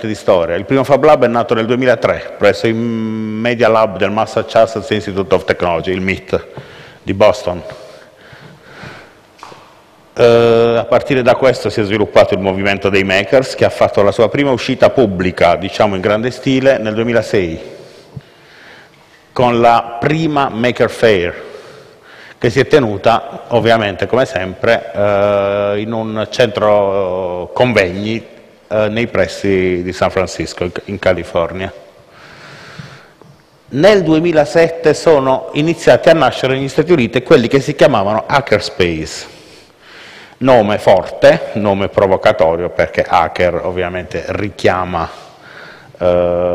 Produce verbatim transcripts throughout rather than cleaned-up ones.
brevemente di storia. Il primo Fab Lab è nato nel duemilatré presso il Media Lab del Massachusetts Institute of Technology, il M I T di Boston. Uh, a partire da questo si è sviluppato il movimento dei makers, che ha fatto la sua prima uscita pubblica, diciamo in grande stile, nel duemilasei, con la prima Maker Faire, che si è tenuta, ovviamente, come sempre, uh, in un centro convegni uh, nei pressi di San Francisco, in California. Nel duemilasette sono iniziati a nascere negli Stati Uniti quelli che si chiamavano hackerspace. Nome forte, nome provocatorio, perché hacker ovviamente richiama uh,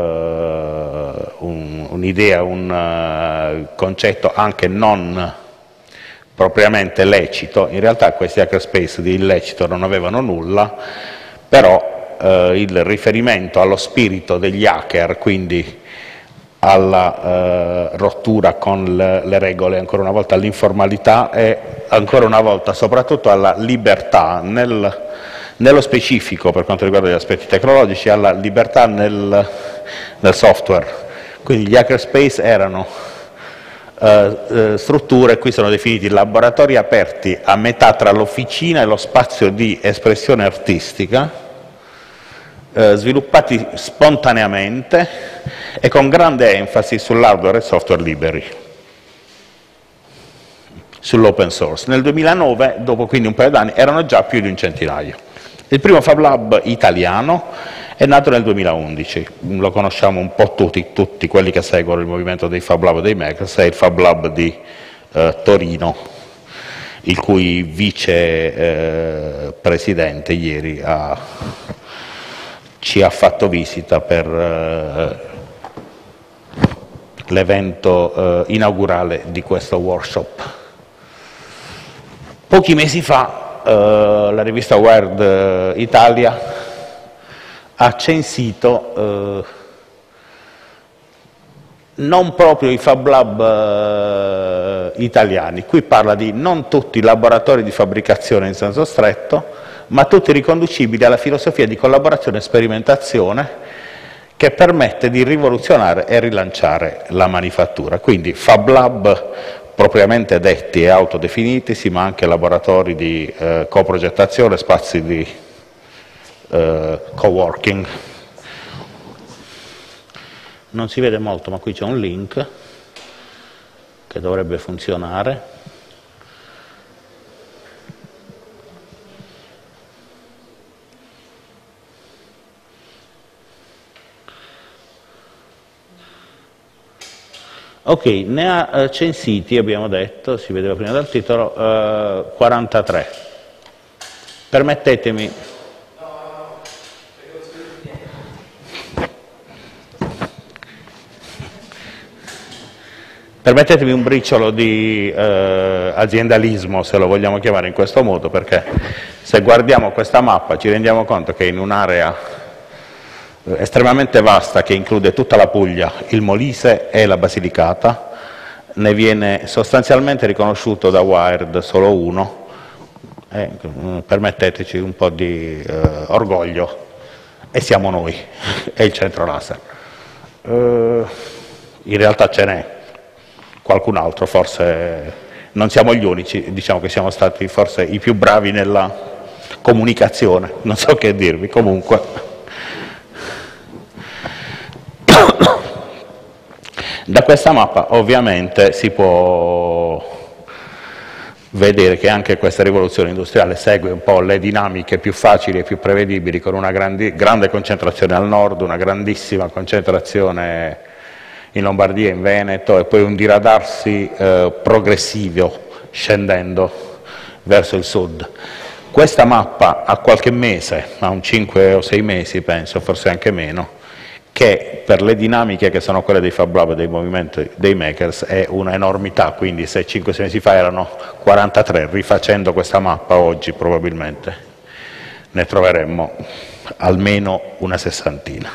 un, un'idea, un uh, concetto anche non propriamente lecito. In realtà questi hackerspace di illecito non avevano nulla, però uh, il riferimento allo spirito degli hacker, quindi alla eh, rottura con le, le regole, ancora una volta all'informalità e ancora una volta soprattutto alla libertà, nel, nello specifico per quanto riguarda gli aspetti tecnologici, alla libertà nel, nel software. Quindi gli hackerspace erano eh, eh, strutture, qui sono definiti laboratori aperti a metà tra l'officina e lo spazio di espressione artistica, Eh, sviluppati spontaneamente e con grande enfasi sull'hardware e software liberi, sull'open source. Nel duemilanove, dopo quindi un paio d'anni, erano già più di un centinaio. Il primo Fab Lab italiano è nato nel duemilaundici, lo conosciamo un po' tutti, tutti quelli che seguono il movimento dei Fab Lab dei makers, è il Fab Lab di eh, Torino, il cui vice eh, presidente ieri ha ci ha fatto visita per uh, l'evento uh, inaugurale di questo workshop. Pochi mesi fa uh, la rivista Wired uh, Italia ha censito uh, non proprio i Fab Lab uh, italiani, qui parla di non tutti i laboratori di fabbricazione in senso stretto, ma tutti riconducibili alla filosofia di collaborazione e sperimentazione che permette di rivoluzionare e rilanciare la manifattura. Quindi Fab Lab propriamente detti e autodefinitisi, ma anche laboratori di eh, coprogettazione, spazi di eh, co-working. Non si vede molto, ma qui c'è un link che dovrebbe funzionare. Ok, ne ha eh, censiti, abbiamo detto, si vedeva prima dal titolo, eh, quarantatré. Permettetemi... Permettetemi un briciolo di eh, aziendalismo, se lo vogliamo chiamare in questo modo, perché se guardiamo questa mappa ci rendiamo conto che in un'area estremamente vasta che include tutta la Puglia, il Molise e la Basilicata, ne viene sostanzialmente riconosciuto da Wired solo uno, eh, permetteteci un po' di eh, orgoglio, e siamo noi, è il centro laser. Uh, in realtà ce n'è qualcun altro, forse non siamo gli unici, diciamo che siamo stati forse i più bravi nella comunicazione, non so che dirvi, comunque. Da questa mappa ovviamente si può vedere che anche questa rivoluzione industriale segue un po' le dinamiche più facili e più prevedibili, con una grandi, grande concentrazione al nord, una grandissima concentrazione in Lombardia, in Veneto, e poi un diradarsi eh, progressivo scendendo verso il sud. Questa mappa ha qualche mese, ha un cinque o sei mesi penso, forse anche meno, che per le dinamiche che sono quelle dei Fab Lab e dei movimenti dei makers è un'enormità, quindi se cinque sei mesi fa erano quarantatré, rifacendo questa mappa oggi probabilmente ne troveremmo almeno una sessantina.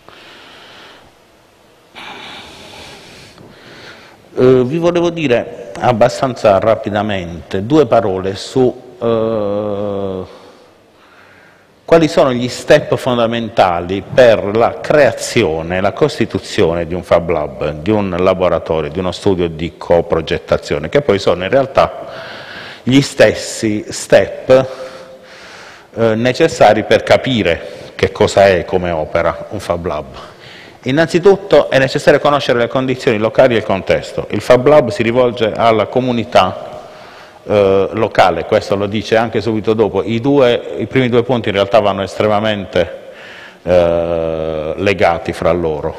Uh, vi volevo dire abbastanza rapidamente due parole su eh, quali sono gli step fondamentali per la creazione, la costituzione di un Fab Lab, di un laboratorio, di uno studio di coprogettazione, che poi sono in realtà gli stessi step eh, necessari per capire che cosa è e come opera un Fab Lab. Innanzitutto è necessario conoscere le condizioni locali e il contesto. Il Fab Lab si rivolge alla comunità eh, locale, questo lo dice anche subito dopo. I, due, i primi due punti in realtà vanno estremamente eh, legati fra loro.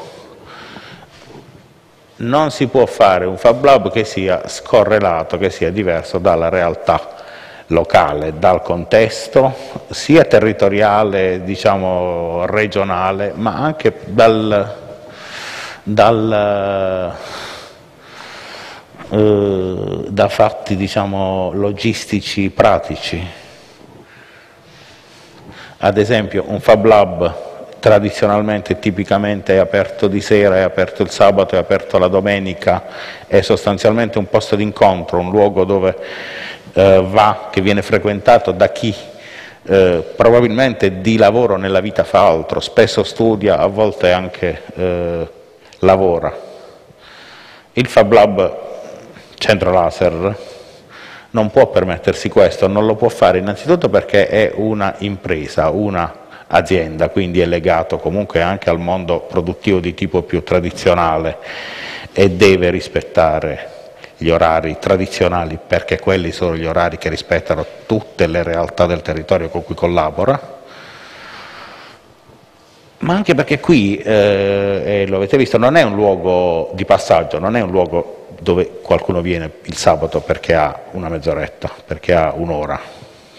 Non si può fare un Fab Lab che sia scorrelato, che sia diverso dalla realtà locale, dal contesto sia territoriale, diciamo regionale, ma anche dal, dal, eh, da fatti, diciamo, logistici pratici. Ad esempio un Fab Lab tradizionalmente, tipicamente è aperto di sera, è aperto il sabato, è aperto la domenica, è sostanzialmente un posto d'incontro, un luogo dove eh, va, che viene frequentato da chi eh, probabilmente di lavoro nella vita fa altro, spesso studia, a volte anche eh, lavora. Il Fab Lab Centro Laser non può permettersi questo, non lo può fare innanzitutto perché è una impresa, una azienda, quindi è legato comunque anche al mondo produttivo di tipo più tradizionale e deve rispettare gli orari tradizionali, perché quelli sono gli orari che rispettano tutte le realtà del territorio con cui collabora, ma anche perché qui, eh, e lo avete visto, non è un luogo di passaggio, non è un luogo dove qualcuno viene il sabato perché ha una mezz'oretta, perché ha un'ora.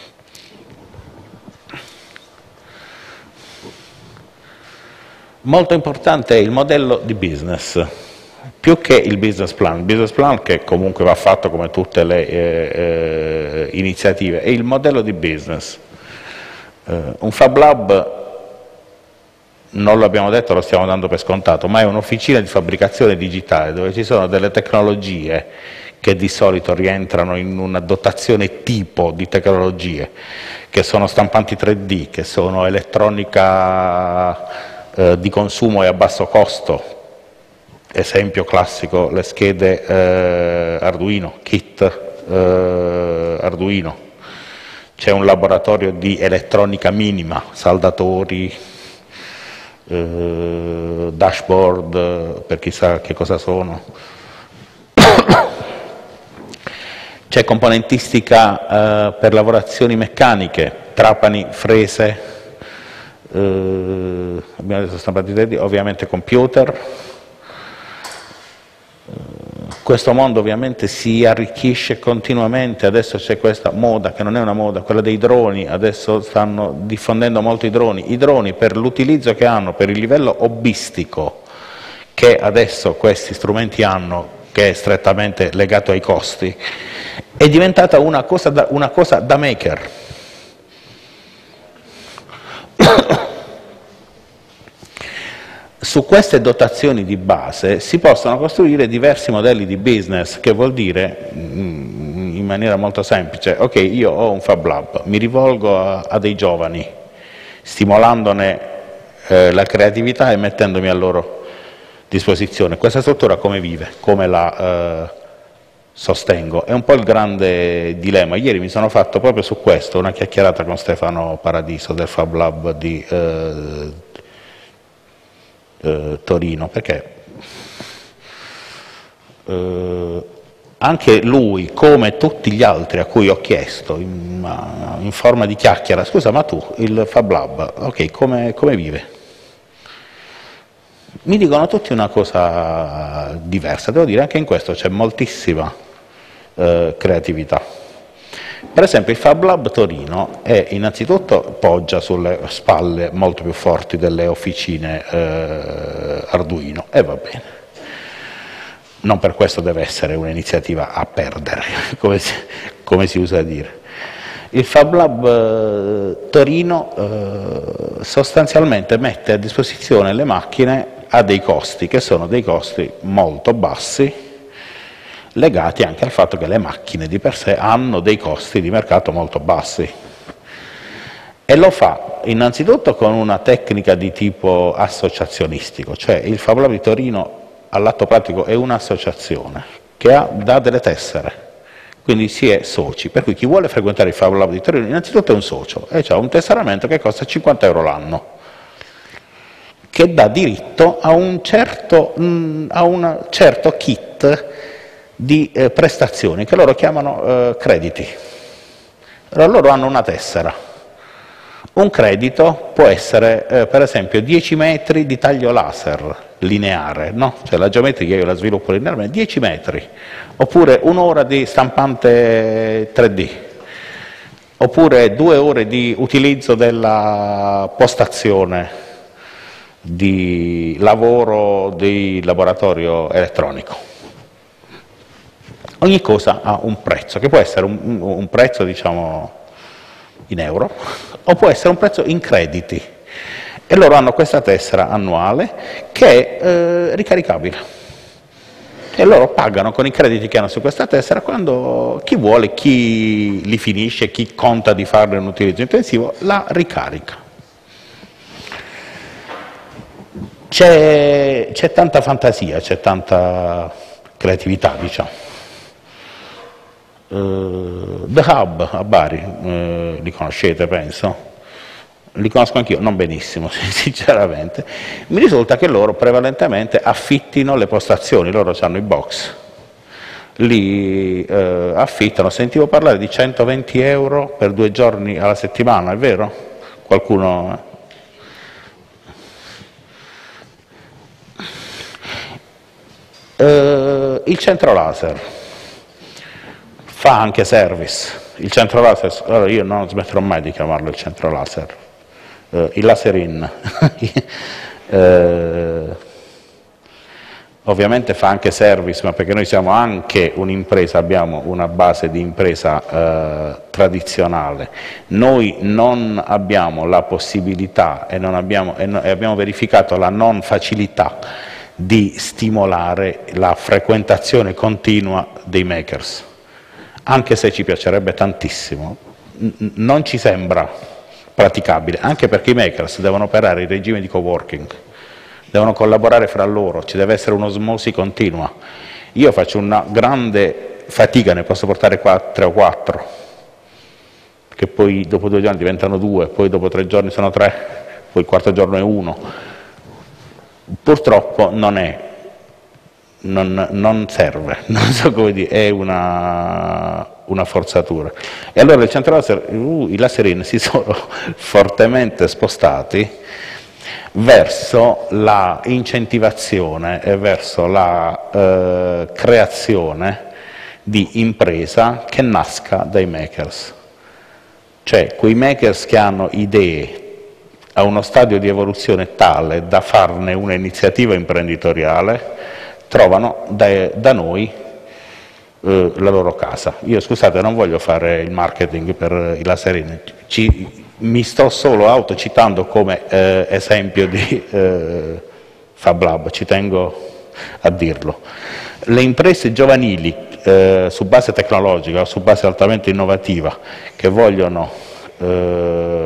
Molto importante è il modello di business, più che il business plan. Il business plan, che comunque va fatto come tutte le eh, eh, iniziative, è il modello di business. Eh, un Fab Lab, non lo abbiamo detto, lo stiamo dando per scontato, ma è un'officina di fabbricazione digitale dove ci sono delle tecnologie che di solito rientrano in una dotazione tipo di tecnologie, che sono stampanti tre D, che sono elettronica eh, di consumo e a basso costo. Esempio classico, le schede eh, Arduino, kit eh, Arduino. C'è un laboratorio di elettronica minima, saldatori, eh, dashboard, per chissà che cosa sono. C'è componentistica eh, per lavorazioni meccaniche, trapani, frese, eh, abbiamo detto stampati tre D, ovviamente computer. Questo mondo ovviamente si arricchisce continuamente, adesso c'è questa moda, che non è una moda, quella dei droni, adesso stanno diffondendo molto i droni. I droni, per l'utilizzo che hanno, per il livello hobbistico che adesso questi strumenti hanno, che è strettamente legato ai costi, è diventata una cosa da, una cosa da maker. Su queste dotazioni di base si possono costruire diversi modelli di business, che vuol dire, in maniera molto semplice, ok, io ho un Fab Lab, mi rivolgo a, a dei giovani, stimolandone eh, la creatività e mettendomi a loro disposizione. Questa struttura come vive? Come la eh, sostengo? È un po' il grande dilemma. Ieri mi sono fatto proprio su questo una chiacchierata con Stefano Paradiso del Fab Lab di eh, Eh, Torino, perché eh, anche lui, come tutti gli altri a cui ho chiesto in, in forma di chiacchiera, scusa, ma tu il Fab Lab, ok, come, come vive? Mi dicono tutti una cosa diversa, devo dire, anche in questo c'è moltissima eh, creatività. Per esempio il Fab Lab Torino è innanzitutto poggia sulle spalle molto più forti delle officine eh, Arduino, e va bene. Non per questo deve essere un'iniziativa a perdere, come si, come si usa a dire. Il Fab Lab eh, Torino eh, sostanzialmente mette a disposizione le macchine a dei costi che sono dei costi molto bassi, legati anche al fatto che le macchine di per sé hanno dei costi di mercato molto bassi. E lo fa innanzitutto con una tecnica di tipo associazionistico, cioè il Fab Lab di Torino all'atto pratico è un'associazione che ha, dà delle tessere, quindi si è soci, per cui chi vuole frequentare il Fab Lab di Torino innanzitutto è un socio e ha un tesseramento che costa cinquanta euro l'anno, che dà diritto a un certo, mh, a un certo kit di eh, prestazioni che loro chiamano eh, crediti. Allora, loro hanno una tessera. Un credito può essere eh, per esempio dieci metri di taglio laser lineare, no? Cioè la geometria io la sviluppo linearmente, dieci metri, oppure un'ora di stampante tre D, oppure due ore di utilizzo della postazione di lavoro di laboratorio elettronico. Ogni cosa ha un prezzo, che può essere un, un prezzo diciamo in euro, o può essere un prezzo in crediti, e loro hanno questa tessera annuale che è eh, ricaricabile, e loro pagano con i crediti che hanno su questa tessera quando chi vuole, chi li finisce, chi conta di farne un utilizzo intensivo, la ricarica. C'è, c'è tanta fantasia, c'è tanta creatività, diciamo. Uh, The Hub a Bari, uh, li conoscete penso, li conosco anch'io, non benissimo sinceramente. Mi risulta che loro prevalentemente affittino le postazioni, loro hanno i box, li uh, affittano, sentivo parlare di centoventi euro per due giorni alla settimana, è vero? Qualcuno... Uh, il centro laser fa anche service, il centro laser, allora io non smetterò mai di chiamarlo il centro laser, uh, il laser-in, uh, ovviamente fa anche service, ma perché noi siamo anche un'impresa, abbiamo una base di impresa uh, tradizionale, noi non abbiamo la possibilità e, non abbiamo, e, no, e abbiamo verificato la non facilità di stimolare la frequentazione continua dei makers. Anche se ci piacerebbe tantissimo, non ci sembra praticabile, anche perché i makers devono operare in regime di coworking, devono collaborare fra loro, ci deve essere un'osmosi continua. Io faccio una grande fatica, ne posso portare qua tre o quattro, che poi dopo due giorni diventano due, poi dopo tre giorni sono tre, poi il quarto giorno è uno. Purtroppo non è. Non, non serve, non so come dire, è una, una forzatura. E allora il centro laser, uh, i laserin si sono fortemente spostati verso la incentivazione e verso la eh, creazione di impresa che nasca dai makers. Cioè quei makers che hanno idee a uno stadio di evoluzione tale da farne un'iniziativa imprenditoriale, trovano da, da noi eh, la loro casa. Io scusate, non voglio fare il marketing per i laserini, ci, mi sto solo autocitando come eh, esempio di eh, Fab Lab, ci tengo a dirlo. Le imprese giovanili eh, su base tecnologica o su base altamente innovativa che vogliono eh,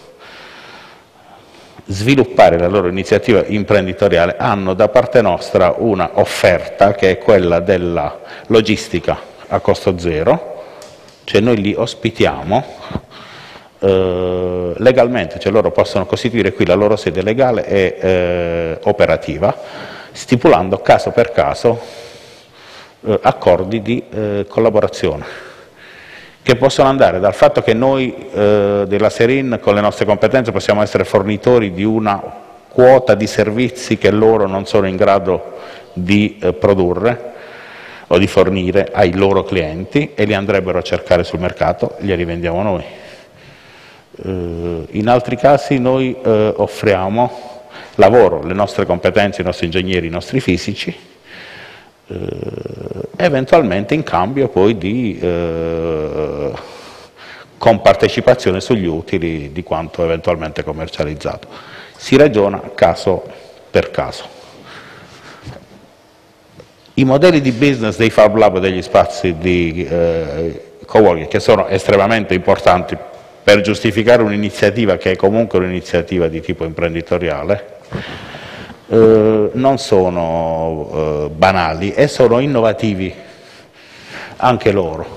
sviluppare la loro iniziativa imprenditoriale hanno da parte nostra una offerta che è quella della logistica a costo zero, cioè noi li ospitiamo eh, legalmente, cioè loro possono costituire qui la loro sede legale e eh, operativa, stipulando caso per caso eh, accordi di eh, collaborazione, che possono andare dal fatto che noi eh, della Serin con le nostre competenze possiamo essere fornitori di una quota di servizi che loro non sono in grado di eh, produrre o di fornire ai loro clienti e li andrebbero a cercare sul mercato, glieli vendiamo noi. Eh, in altri casi noi eh, offriamo lavoro, le nostre competenze, i nostri ingegneri, i nostri fisici, Eh, eventualmente in cambio poi di eh, compartecipazione sugli utili di quanto eventualmente commercializzato. Si ragiona caso per caso. I modelli di business dei Fab Lab e degli spazi di eh, coworking, che sono estremamente importanti per giustificare un'iniziativa che è comunque un'iniziativa di tipo imprenditoriale, eh, non sono eh, banali e sono innovativi anche loro.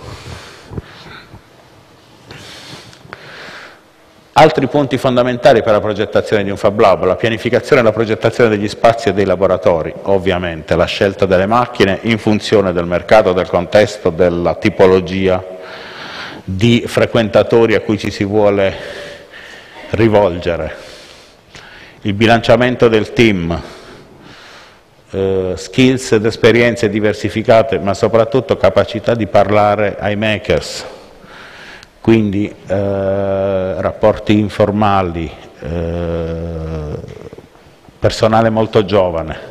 Altri punti fondamentali per la progettazione di un Fab Lab: la pianificazione e la progettazione degli spazi e dei laboratori, ovviamente la scelta delle macchine in funzione del mercato, del contesto, della tipologia di frequentatori a cui ci si vuole rivolgere, il bilanciamento del team, eh, skills ed esperienze diversificate, ma soprattutto capacità di parlare ai makers, quindi eh, rapporti informali, eh, personale molto giovane.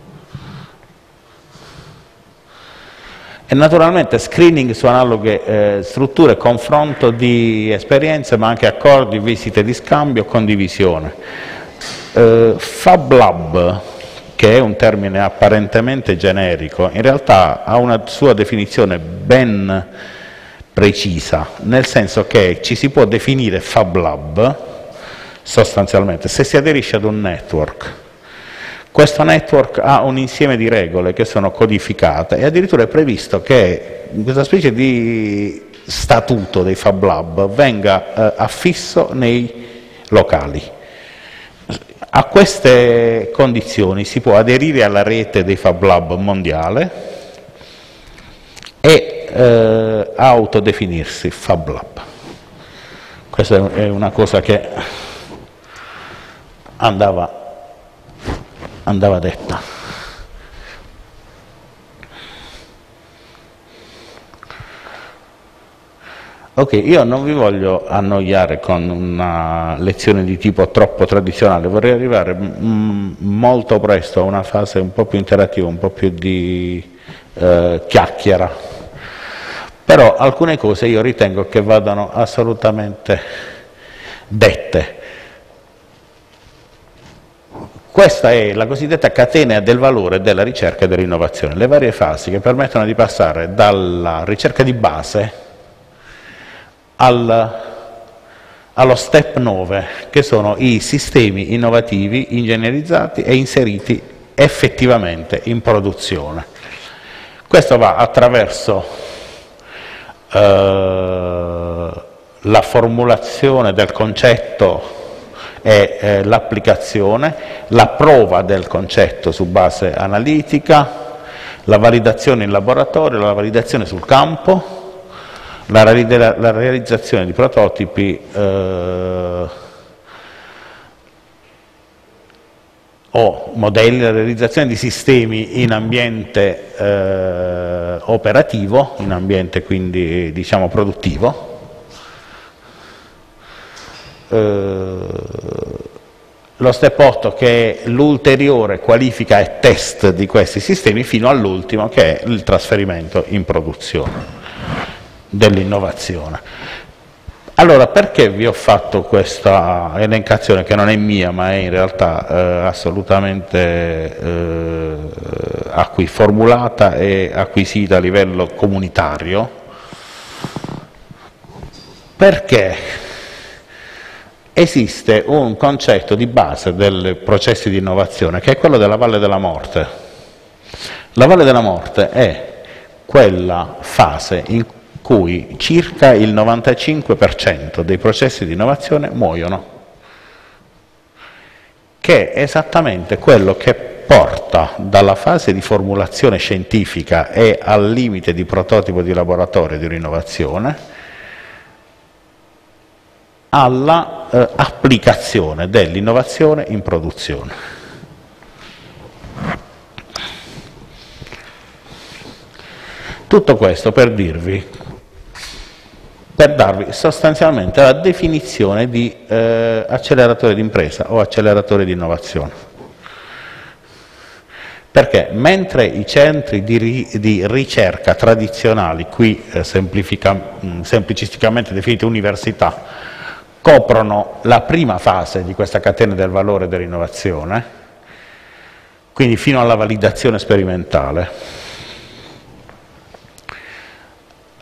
E naturalmente screening su analoghe eh, strutture, confronto di esperienze, ma anche accordi, visite di scambio, condivisione. Eh, Fab Lab, che è un termine apparentemente generico, in realtà ha una sua definizione ben precisa, nel senso che ci si può definire Fab Lab sostanzialmente se si aderisce ad un network. Questo network ha un insieme di regole che sono codificate e addirittura è previsto che questa specie di statuto dei Fab Lab venga eh, affisso nei locali. A queste condizioni si può aderire alla rete dei Fab Lab mondiale e eh, autodefinirsi Fab Lab. Questa è una cosa che andava andava detta. Ok, io non vi voglio annoiare con una lezione di tipo troppo tradizionale, vorrei arrivare mm, molto presto a una fase un po' più interattiva, un po' più di eh, chiacchiera, però alcune cose io ritengo che vadano assolutamente dette. Questa è la cosiddetta catena del valore della ricerca e dell'innovazione, le varie fasi che permettono di passare dalla ricerca di base al, allo step nove, che sono i sistemi innovativi, ingegnerizzati e inseriti effettivamente in produzione. Questo va attraverso eh, la formulazione del concetto e eh, l'applicazione, la prova del concetto su base analitica, la validazione in laboratorio, la validazione sul campo, la, la, la realizzazione di prototipi eh, o modelli, la realizzazione di sistemi in ambiente eh, operativo, in ambiente quindi diciamo produttivo. Lo step otto che è l'ulteriore qualifica e test di questi sistemi fino all'ultimo che è il trasferimento in produzione dell'innovazione. Allora, perché vi ho fatto questa elencazione che non è mia ma è in realtà eh, assolutamente eh, acqui formulata e acquisita a livello comunitario? Perché esiste un concetto di base dei processi di innovazione che è quello della Valle della Morte. La Valle della Morte è quella fase in cui circa il novantacinque per cento dei processi di innovazione muoiono, che è esattamente quello che porta dalla fase di formulazione scientifica e al limite di prototipo di laboratorio di un'innovazione alla eh, applicazione dell'innovazione in produzione. Tutto questo per dirvi, per darvi sostanzialmente la definizione di eh, acceleratore di impresa o acceleratore di innovazione. Perché mentre i centri di, ri, di ricerca tradizionali, qui eh, semplicisticamente definite università, coprono la prima fase di questa catena del valore dell'innovazione, quindi fino alla validazione sperimentale.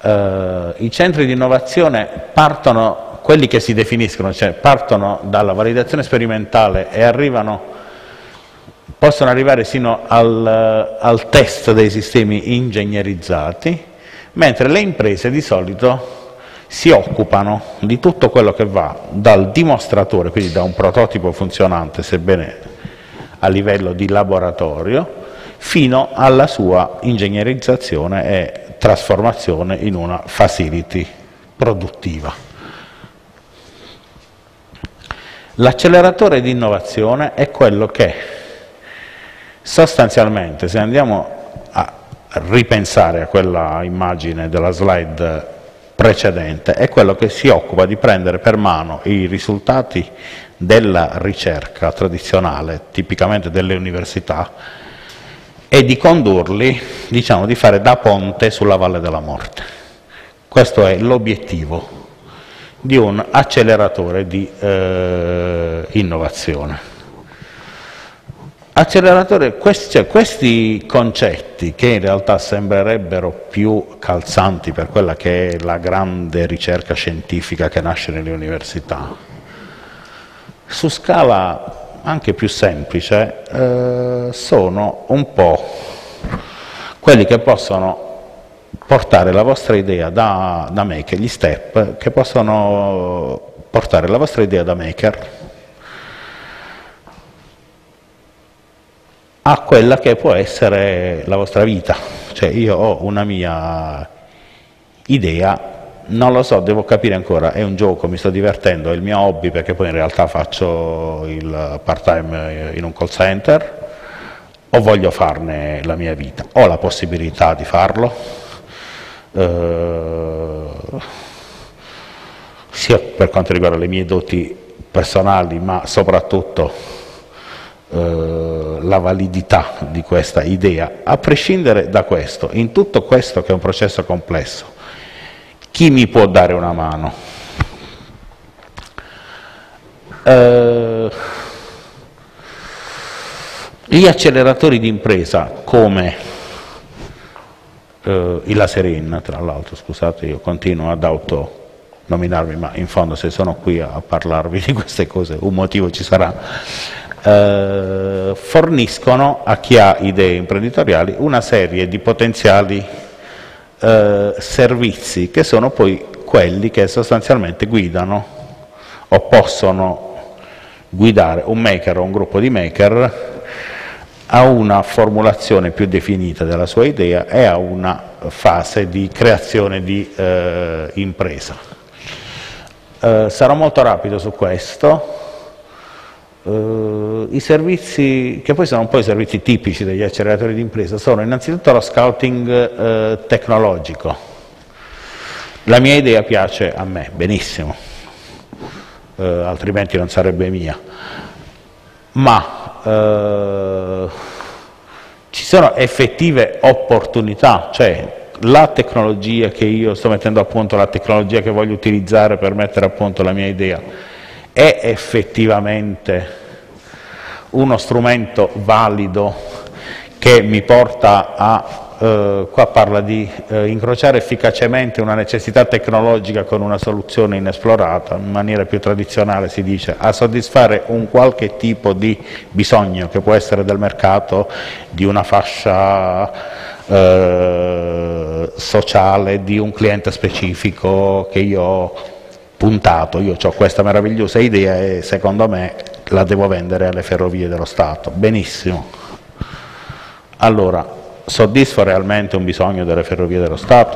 eh, i centri di innovazione partono, quelli che si definiscono, cioè partono dalla validazione sperimentale e arrivano, possono arrivare sino al, al test dei sistemi ingegnerizzati, mentre le imprese di solito si occupano di tutto quello che va dal dimostratore, quindi da un prototipo funzionante, sebbene a livello di laboratorio, fino alla sua ingegnerizzazione e trasformazione in una facility produttiva. L'acceleratore di innovazione è quello che sostanzialmente, se andiamo a ripensare a quella immagine della slide precedente, è quello che si occupa di prendere per mano i risultati della ricerca tradizionale, tipicamente delle università, e di condurli, diciamo, di fare da ponte sulla Valle della Morte. Questo è l'obiettivo di un acceleratore di eh, innovazione. Acceleratore, questi, cioè, questi concetti, che in realtà sembrerebbero più calzanti per quella che è la grande ricerca scientifica che nasce nelle università, su scala anche più semplice, eh, sono un po' quelli che possono portare la vostra idea da, da maker, gli step che possono portare la vostra idea da maker a quella che può essere la vostra vita. Cioè, io ho una mia idea, non lo so, devo capire ancora, è un gioco, mi sto divertendo, è il mio hobby, perché poi in realtà faccio il part-time in un call center, o voglio farne la mia vita, ho la possibilità di farlo, eh, sia per quanto riguarda le mie doti personali, ma soprattutto la validità di questa idea. A prescindere da questo, in tutto questo che è un processo complesso, chi mi può dare una mano? Eh, gli acceleratori di impresa come eh, il Laserin, tra l'altro, scusate, io continuo ad autonominarmi, ma in fondo se sono qui a parlarvi di queste cose un motivo ci sarà. Eh, forniscono a chi ha idee imprenditoriali una serie di potenziali eh, servizi, che sono poi quelli che sostanzialmente guidano o possono guidare un maker o un gruppo di maker a una formulazione più definita della sua idea e a una fase di creazione di eh, impresa. Eh, sarò molto rapido su questo. Uh, I servizi, che poi sono un po' i servizi tipici degli acceleratori di impresa, sono innanzitutto lo scouting uh, tecnologico. La mia idea piace a me, benissimo, uh, altrimenti non sarebbe mia, ma uh, ci sono effettive opportunità, cioè la tecnologia che io sto mettendo a punto, la tecnologia che voglio utilizzare per mettere a punto la mia idea, è effettivamente uno strumento valido che mi porta a, eh, qua parla di eh, incrociare efficacemente una necessità tecnologica con una soluzione inesplorata, in maniera più tradizionale si dice, a soddisfare un qualche tipo di bisogno che può essere del mercato, di una fascia eh, sociale, di un cliente specifico che io ho puntato. Io ho questa meravigliosa idea e secondo me la devo vendere alle ferrovie dello Stato. Benissimo. Allora, soddisfa realmente un bisogno delle ferrovie dello Stato?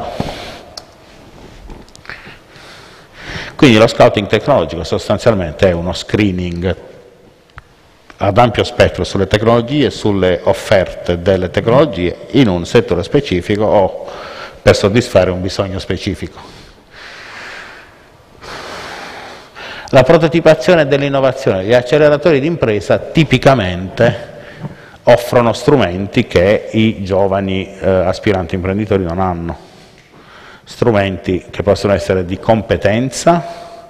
Quindi lo scouting tecnologico sostanzialmente è uno screening ad ampio spettro sulle tecnologie, sulle offerte delle tecnologie in un settore specifico o per soddisfare un bisogno specifico. La prototipazione dell'innovazione, gli acceleratori di impresa tipicamente offrono strumenti che i giovani eh, aspiranti imprenditori non hanno, strumenti che possono essere di competenza,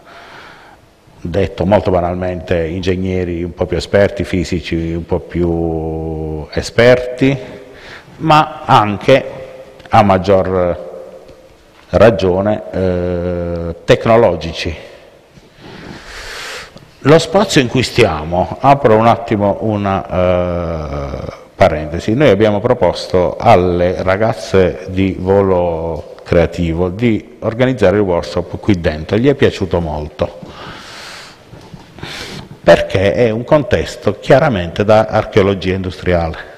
detto molto banalmente ingegneri un po' più esperti, fisici un po' più esperti, ma anche a maggior ragione, eh, tecnologici. Lo spazio in cui stiamo, apro un attimo una eh, parentesi, noi abbiamo proposto alle ragazze di volo creativo di organizzare il workshop qui dentro, gli è piaciuto molto, perché è un contesto chiaramente da archeologia industriale.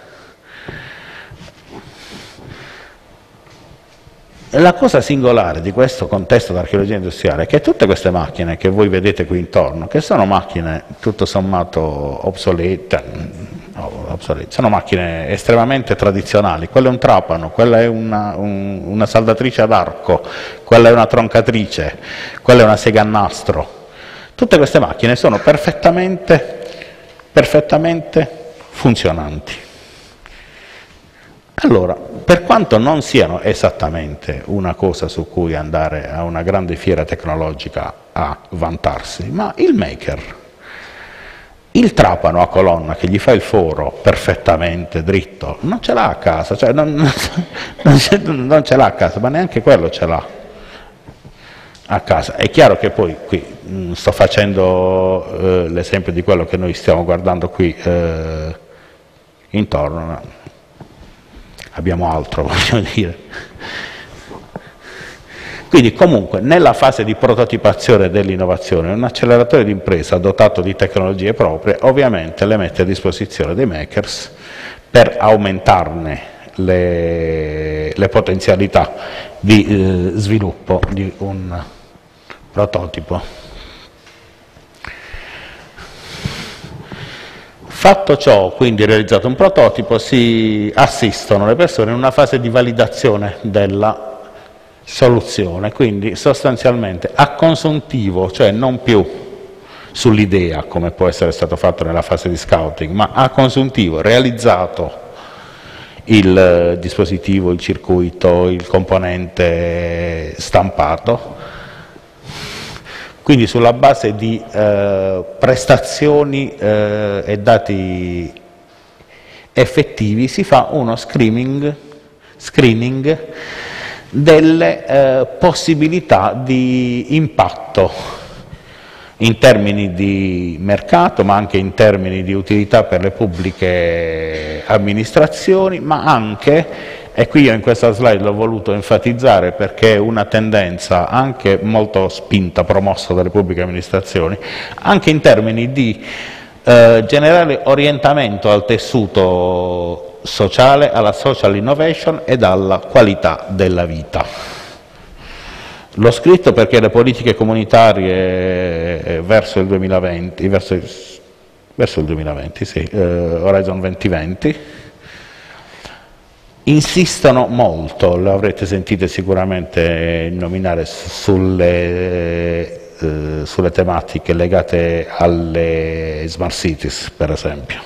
La cosa singolare di questo contesto di archeologia industriale è che tutte queste macchine che voi vedete qui intorno, che sono macchine tutto sommato obsolete, no, obsolete sono macchine estremamente tradizionali, quello è un trapano, quella è una, un, una saldatrice ad arco, quella è una troncatrice, quella è una sega a nastro. Tutte queste macchine sono perfettamente, perfettamente funzionanti. Allora, per quanto non siano esattamente una cosa su cui andare a una grande fiera tecnologica a vantarsi, ma il maker, il trapano a colonna che gli fa il foro perfettamente dritto, non ce l'ha a casa, cioè non, non, non ce l'ha a casa, ma neanche quello ce l'ha a casa. È chiaro che poi qui mh, sto facendo eh, l'esempio di quello che noi stiamo guardando qui eh, intorno, no? Abbiamo altro, voglio dire. Quindi comunque nella fase di prototipazione dell'innovazione un acceleratore di impresa dotato di tecnologie proprie ovviamente le mette a disposizione dei makers per aumentarne le, le potenzialità di eh, sviluppo di un prototipo. Fatto ciò, quindi realizzato un prototipo, si assistono le persone in una fase di validazione della soluzione, quindi sostanzialmente a consuntivo, cioè non più sull'idea come può essere stato fatto nella fase di scouting, ma a consuntivo, realizzato il dispositivo, il circuito, il componente stampato. Quindi sulla base di eh, prestazioni eh, e dati effettivi si fa uno screening, screening delle eh, possibilità di impatto in termini di mercato, ma anche in termini di utilità per le pubbliche amministrazioni, ma anche, e qui io in questa slide l'ho voluto enfatizzare perché è una tendenza anche molto spinta, promossa dalle pubbliche amministrazioni, anche in termini di eh, generale orientamento al tessuto sociale, alla social innovation ed alla qualità della vita. L'ho scritto perché le politiche comunitarie verso il duemilaventi, verso il, verso il duemilaventi, sì, eh, Horizon duemilaventi, insistono molto, lo avrete sentito sicuramente nominare, sulle, eh, sulle tematiche legate alle smart cities, per esempio.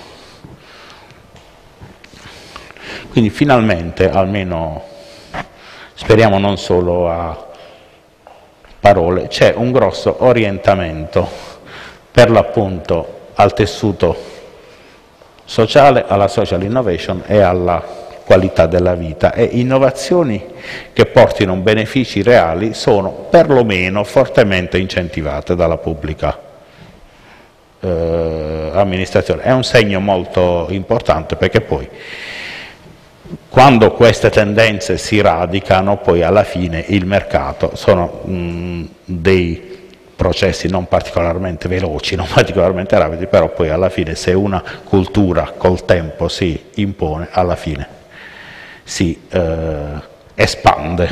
Quindi finalmente, almeno speriamo non solo a parole, c'è un grosso orientamento per l'appunto al tessuto sociale, alla social innovation e alla qualità della vita, e innovazioni che portino benefici reali sono perlomeno fortemente incentivate dalla pubblica eh, amministrazione. È un segno molto importante perché poi quando queste tendenze si radicano, poi alla fine il mercato sono mh, dei processi non particolarmente veloci, non particolarmente rapidi, però poi alla fine se una cultura col tempo si impone, alla fine si eh, espande.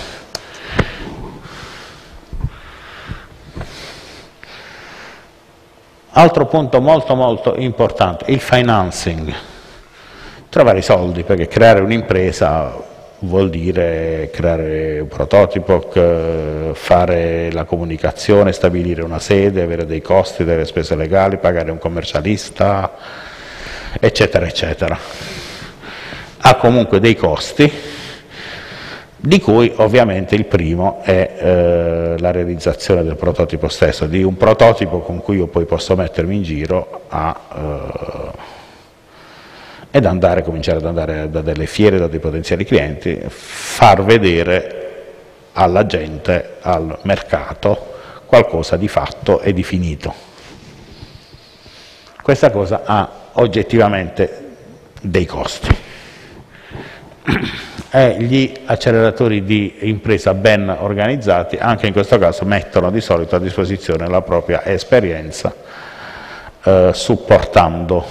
Altro punto molto molto importante, il financing. Trovare i soldi, perché creare un'impresa vuol dire creare un prototipo, fare la comunicazione, stabilire una sede, avere dei costi, delle spese legali, pagare un commercialista, eccetera, eccetera. Ha comunque dei costi, di cui ovviamente il primo è eh, la realizzazione del prototipo stesso, di un prototipo con cui io poi posso mettermi in giro a... Eh, ed andare, cominciare ad andare da delle fiere, da dei potenziali clienti, far vedere alla gente, al mercato, qualcosa di fatto e di finito. Questa cosa ha oggettivamente dei costi. E gli acceleratori di impresa ben organizzati, anche in questo caso, mettono di solito a disposizione la propria esperienza, eh, supportando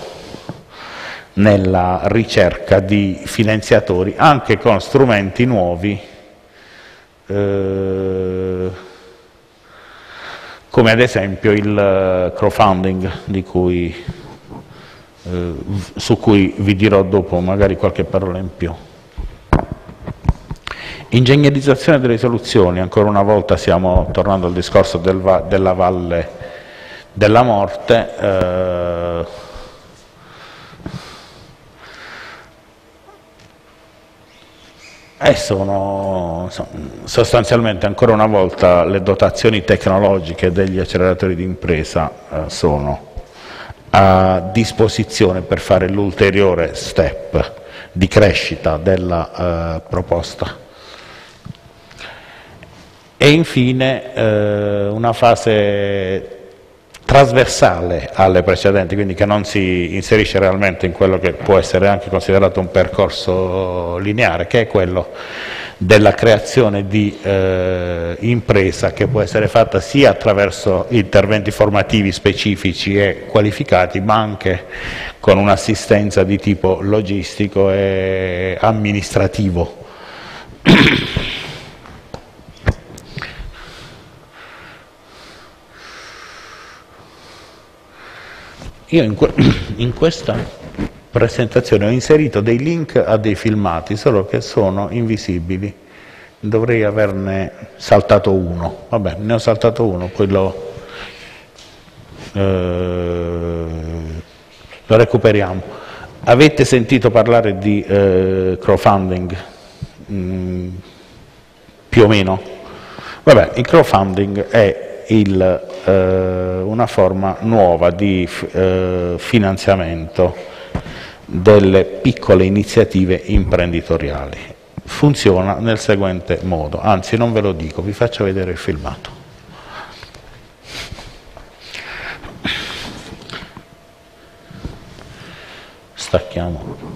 nella ricerca di finanziatori, anche con strumenti nuovi, eh, come ad esempio il crowdfunding, di cui, eh, su cui vi dirò dopo magari qualche parola in più. Ingegnerizzazione delle soluzioni, ancora una volta stiamo tornando al discorso del va della valle della morte. Eh, e sono, sono sostanzialmente, ancora una volta, le dotazioni tecnologiche degli acceleratori di impresa eh, sono a disposizione per fare l'ulteriore step di crescita della eh, proposta. E infine eh, una fase trasversale alle precedenti, quindi che non si inserisce realmente in quello che può essere anche considerato un percorso lineare, che è quello della creazione di eh, impresa, che può essere fatta sia attraverso interventi formativi specifici e qualificati, ma anche con un'assistenza di tipo logistico e amministrativo. Io in, que in questa presentazione ho inserito dei link a dei filmati, solo che sono invisibili. Dovrei averne saltato uno. Vabbè, ne ho saltato uno, poi lo, eh, lo recuperiamo. Avete sentito parlare di eh, crowdfunding? Mm, più o meno? Vabbè, il crowdfunding è Il, eh, una forma nuova di eh, finanziamento delle piccole iniziative imprenditoriali. Funziona nel seguente modo, anzi non ve lo dico, vi faccio vedere il filmato. Stacchiamo.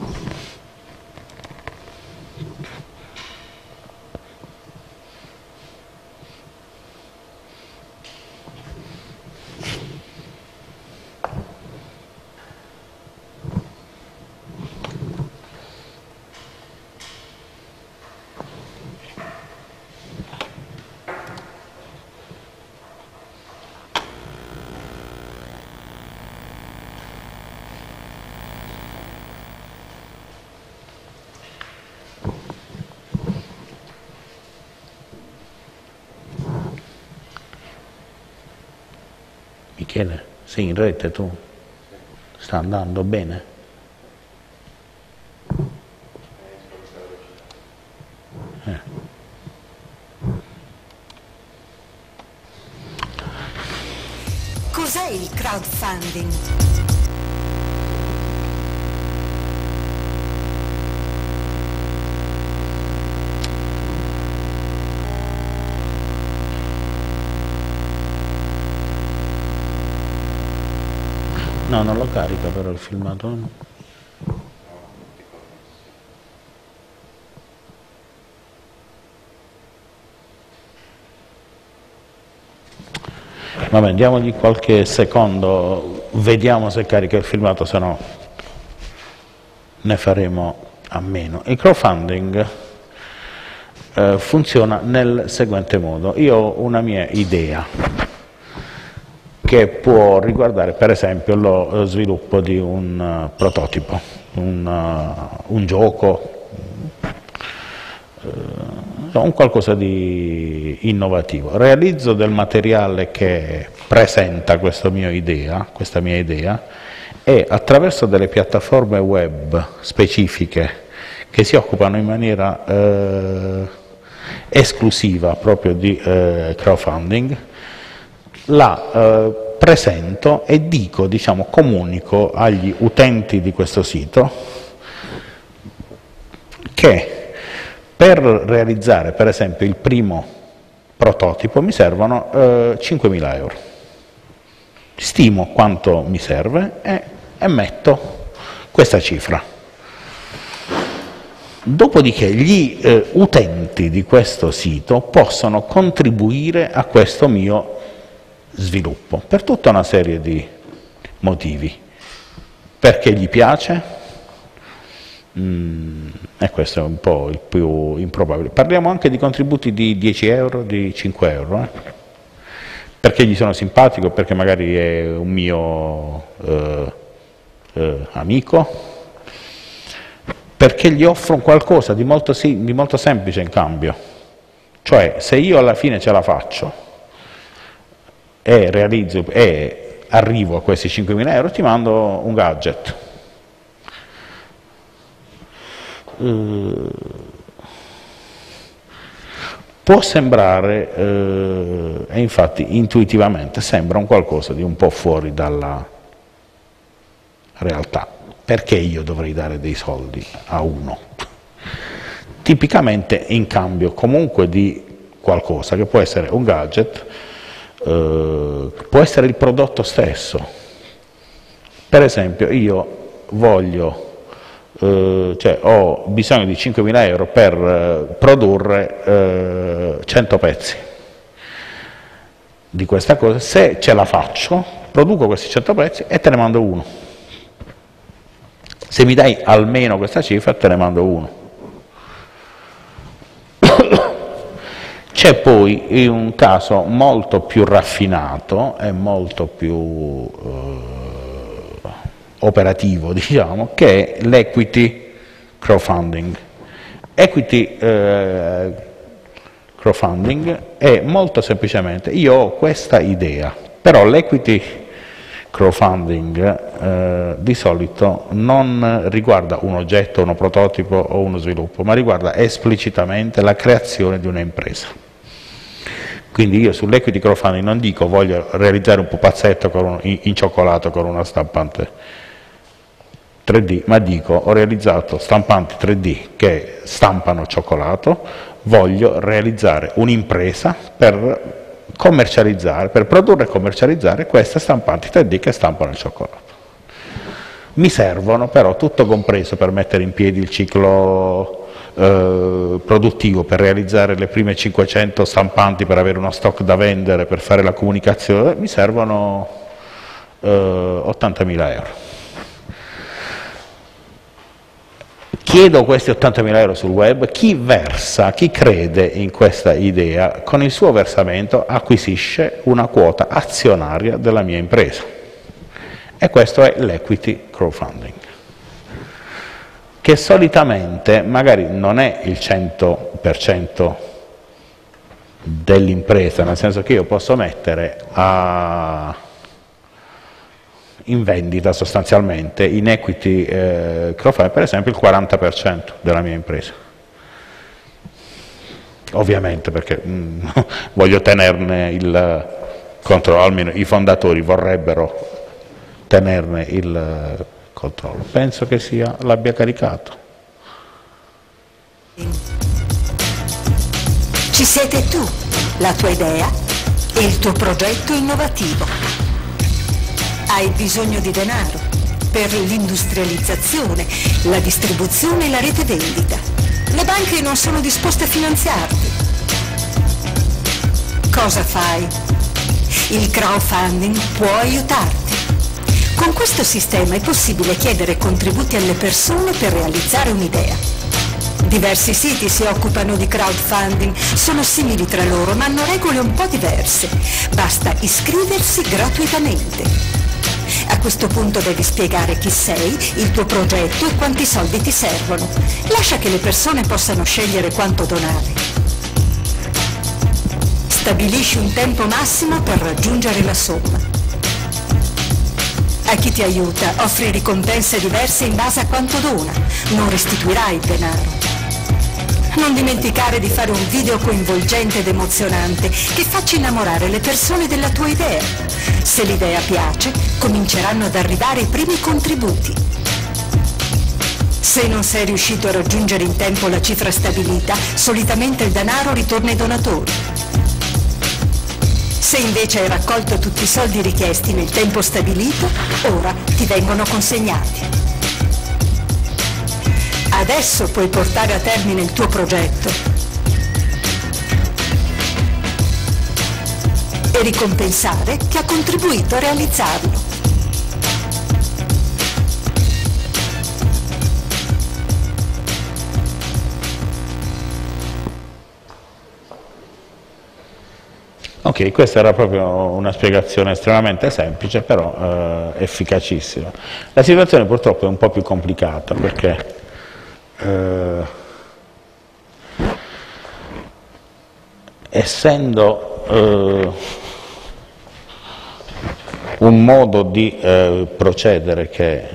Michele, sei in rete tu? Sta andando bene? Eh. Cos'è il crowdfunding? No, non lo carica però il filmato. No? Vabbè, diamogli qualche secondo, vediamo se carica il filmato, se no ne faremo a meno. Il crowdfunding eh, funziona nel seguente modo. Io ho una mia idea che può riguardare per esempio lo sviluppo di un uh, prototipo, un, uh, un gioco, uh, un qualcosa di innovativo. Realizzo del materiale che presenta questa mia idea, questa mia idea e attraverso delle piattaforme web specifiche che si occupano in maniera uh, esclusiva proprio di uh, crowdfunding, la eh, presento e dico, diciamo, comunico agli utenti di questo sito che per realizzare per esempio il primo prototipo mi servono eh, cinquemila euro. Stimo quanto mi serve e, e metto questa cifra. Dopodiché gli eh, utenti di questo sito possono contribuire a questo mio sviluppo per tutta una serie di motivi. Perché gli piace? Mm, e questo è un po' il più improbabile. Parliamo anche di contributi di dieci euro, di cinque euro. Eh? Perché gli sono simpatico, perché magari è un mio eh, eh, amico, perché gli offro qualcosa di molto, di molto semplice in cambio. Cioè, se io alla fine ce la faccio e realizzo e arrivo a questi cinquemila euro, ti mando un gadget. Uh, può sembrare, eh, e infatti intuitivamente sembra un qualcosa di un po' fuori dalla realtà. Perché io dovrei dare dei soldi a uno? Tipicamente in cambio comunque di qualcosa, che può essere un gadget, eh, può essere il prodotto stesso. Per esempio io voglio, eh, cioè ho bisogno di cinquemila euro per eh, produrre eh, cento pezzi di questa cosa. Se ce la faccio, produco questi cento pezzi e te ne mando uno. Se mi dai almeno questa cifra, te ne mando uno. C'è poi un caso molto più raffinato e molto più eh, operativo, diciamo, che è l'equity crowdfunding. Equity eh, crowdfunding è molto semplicemente, io ho questa idea, però l'equity crowdfunding eh, di solito non riguarda un oggetto, uno prototipo o uno sviluppo, ma riguarda esplicitamente la creazione di un'impresa. Quindi io sull'equity crowdfunding non dico voglio realizzare un pupazzetto con un, in, in cioccolato con una stampante tre D, ma dico ho realizzato stampanti tre D che stampano cioccolato, voglio realizzare un'impresa per commercializzare, per produrre e commercializzare queste stampanti tre D che stampano il cioccolato. Mi servono però, tutto compreso, per mettere in piedi il ciclo eh, produttivo, per realizzare le prime cinquecento stampanti, per avere uno stock da vendere, per fare la comunicazione, mi servono eh, ottantamila euro. Chiedo questi ottantamila euro sul web, chi versa, chi crede in questa idea, con il suo versamento acquisisce una quota azionaria della mia impresa. E questo è l'equity crowdfunding, che solitamente magari non è il cento per cento dell'impresa, nel senso che io posso mettere a... in vendita sostanzialmente in equity eh, crowdfunding per esempio il quaranta per cento della mia impresa, ovviamente perché mh, voglio tenerne il controllo, almeno i fondatori vorrebbero tenerne il controllo. Penso che sia l'abbia caricato. Ci siete tu, la tua idea e il tuo progetto innovativo. Hai bisogno di denaro per l'industrializzazione, la distribuzione e la rete vendita. Le banche non sono disposte a finanziarti. Cosa fai? Il crowdfunding può aiutarti. Con questo sistema è possibile chiedere contributi alle persone per realizzare un'idea. Diversi siti si occupano di crowdfunding, sono simili tra loro ma hanno regole un po' diverse. Basta iscriversi gratuitamente. A questo punto devi spiegare chi sei, il tuo progetto e quanti soldi ti servono. Lascia che le persone possano scegliere quanto donare. Stabilisci un tempo massimo per raggiungere la somma. A chi ti aiuta offri ricompense diverse in base a quanto dona. Non restituirai il denaro. Non dimenticare di fare un video coinvolgente ed emozionante che faccia innamorare le persone della tua idea. Se l'idea piace, cominceranno ad arrivare i primi contributi. Se non sei riuscito a raggiungere in tempo la cifra stabilita, solitamente il denaro ritorna ai donatori. Se invece hai raccolto tutti i soldi richiesti nel tempo stabilito, ora ti vengono consegnati. Adesso puoi portare a termine il tuo progetto e ricompensare chi ha contribuito a realizzarlo. Ok, questa era proprio una spiegazione estremamente semplice, però eh, efficacissima. La situazione purtroppo è un po' più complicata perché eh, essendo eh, un modo di eh, procedere che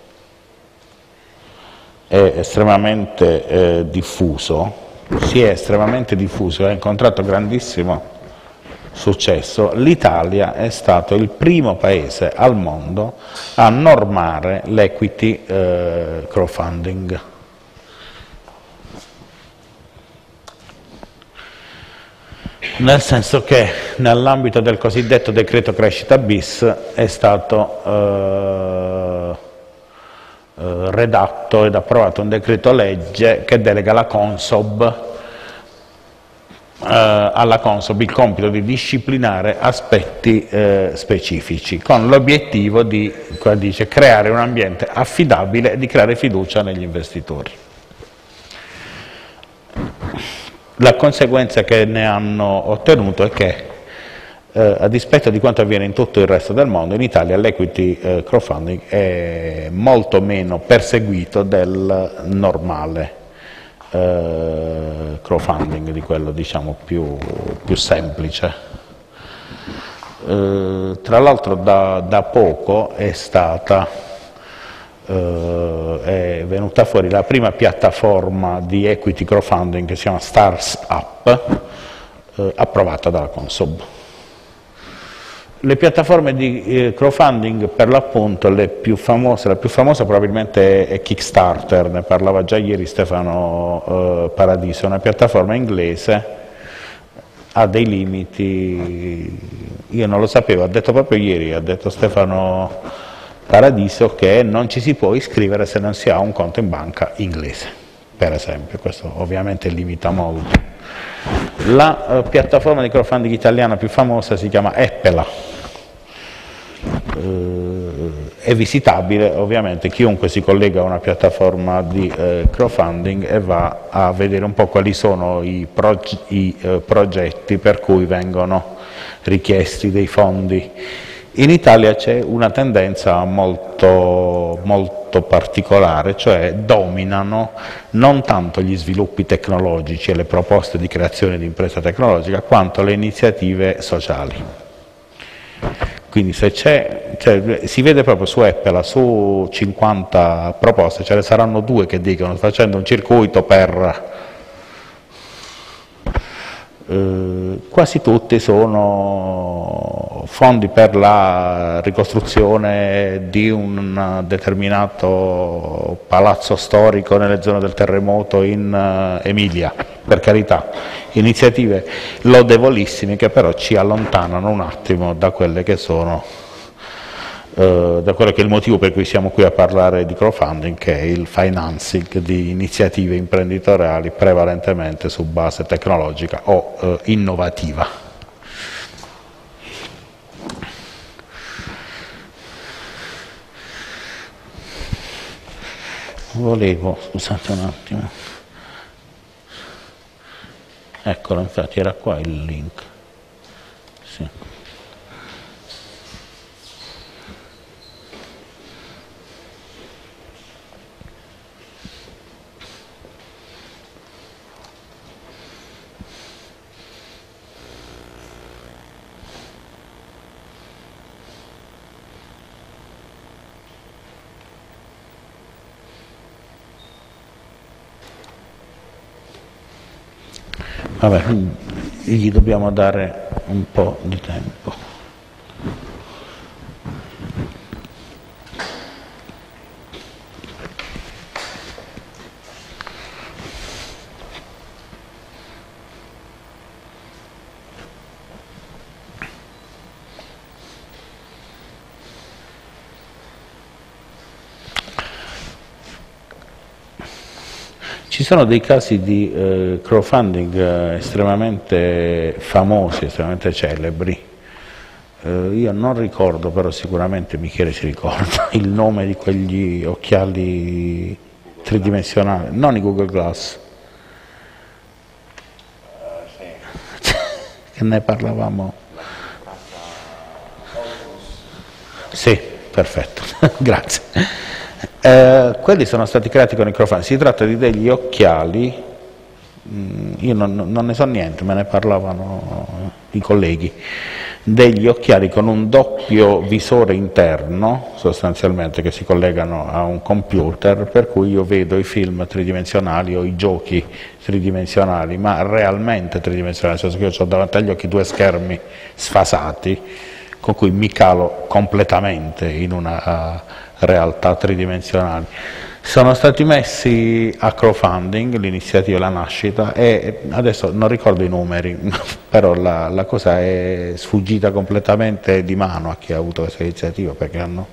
è estremamente eh, diffuso, si è estremamente diffuso, ha incontrato grandissimo successo, l'Italia è stato il primo paese al mondo a normare l'equity eh, crowdfunding. Nel senso che nell'ambito del cosiddetto decreto crescita bis è stato eh, eh, redatto ed approvato un decreto legge che delega la Consob alla Consob il compito di disciplinare aspetti eh, specifici con l'obiettivo di, come dice, creare un ambiente affidabile e di creare fiducia negli investitori. La conseguenza che ne hanno ottenuto è che eh, a dispetto di quanto avviene in tutto il resto del mondo, in Italia l'equity eh, crowdfunding è molto meno perseguito del normale crowdfunding, di quello diciamo più, più semplice. Eh, tra l'altro da, da poco è stata eh, è venuta fuori la prima piattaforma di equity crowdfunding che si chiama Stars Up, eh, approvata dalla Consob. Le piattaforme di eh, crowdfunding, per l'appunto, le più famose, la più famosa probabilmente è Kickstarter, ne parlava già ieri Stefano eh, Paradiso, è una piattaforma inglese, ha dei limiti, io non lo sapevo, ha detto proprio ieri, ha detto Stefano Paradiso che non ci si può iscrivere se non si ha un conto in banca inglese, per esempio, questo ovviamente limita molto. La eh, piattaforma di crowdfunding italiana più famosa si chiama Epela, è visitabile ovviamente chiunque si collega a una piattaforma di eh, crowdfunding e va a vedere un po' quali sono i, proge i eh, progetti per cui vengono richiesti dei fondi. In Italia c'è una tendenza molto, molto particolare, cioè dominano non tanto gli sviluppi tecnologici e le proposte di creazione di impresa tecnologica quanto le iniziative sociali. Quindi se c'è, cioè, si vede proprio su Epela, su cinquanta proposte, ce ne saranno due che dicono facendo un circuito per... Eh, quasi tutti sono fondi per la ricostruzione di un determinato palazzo storico nelle zone del terremoto in uh, Emilia, per carità, iniziative lodevolissime che però ci allontanano un attimo da quelle che sono Uh, da quello che è il motivo per cui siamo qui a parlare di crowdfunding, che è il financing di iniziative imprenditoriali prevalentemente su base tecnologica o uh, innovativa. Volevo, scusate un attimo, eccolo, infatti era qua il link. Sì. Vabbè, gli dobbiamo dare un po' di tempo. Ci sono dei casi di eh, crowdfunding eh, estremamente famosi, estremamente celebri. Eh, io non ricordo, però sicuramente Michele si ricorda il nome di quegli occhiali tridimensionali, non i Google Glass. Che ne parlavamo? Sì, perfetto, grazie. Eh, quelli sono stati creati con il crowdfunding. Si tratta di degli occhiali, mh, io non, non ne so niente, me ne parlavano i colleghi, degli occhiali con un doppio visore interno, sostanzialmente, che si collegano a un computer, per cui io vedo i film tridimensionali o i giochi tridimensionali, ma realmente tridimensionali, nel senso che io ho davanti agli occhi due schermi sfasati, con cui mi calo completamente in una uh, realtà tridimensionale. Sono stati messi a crowdfunding, l'iniziativa, la nascita, e adesso non ricordo i numeri, però la, la cosa è sfuggita completamente di mano a chi ha avuto questa iniziativa, perché hanno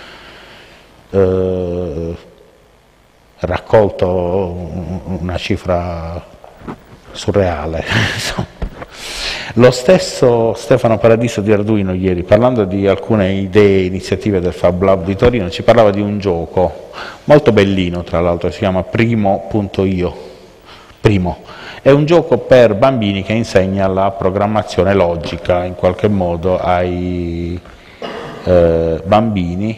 eh, raccolto una cifra surreale. Lo stesso Stefano Paradiso di Arduino ieri, parlando di alcune idee e iniziative del Fab Lab di Torino, ci parlava di un gioco molto bellino, tra l'altro, si chiama Primo punto io. Primo. È un gioco per bambini che insegna la programmazione logica, in qualche modo, ai eh, bambini,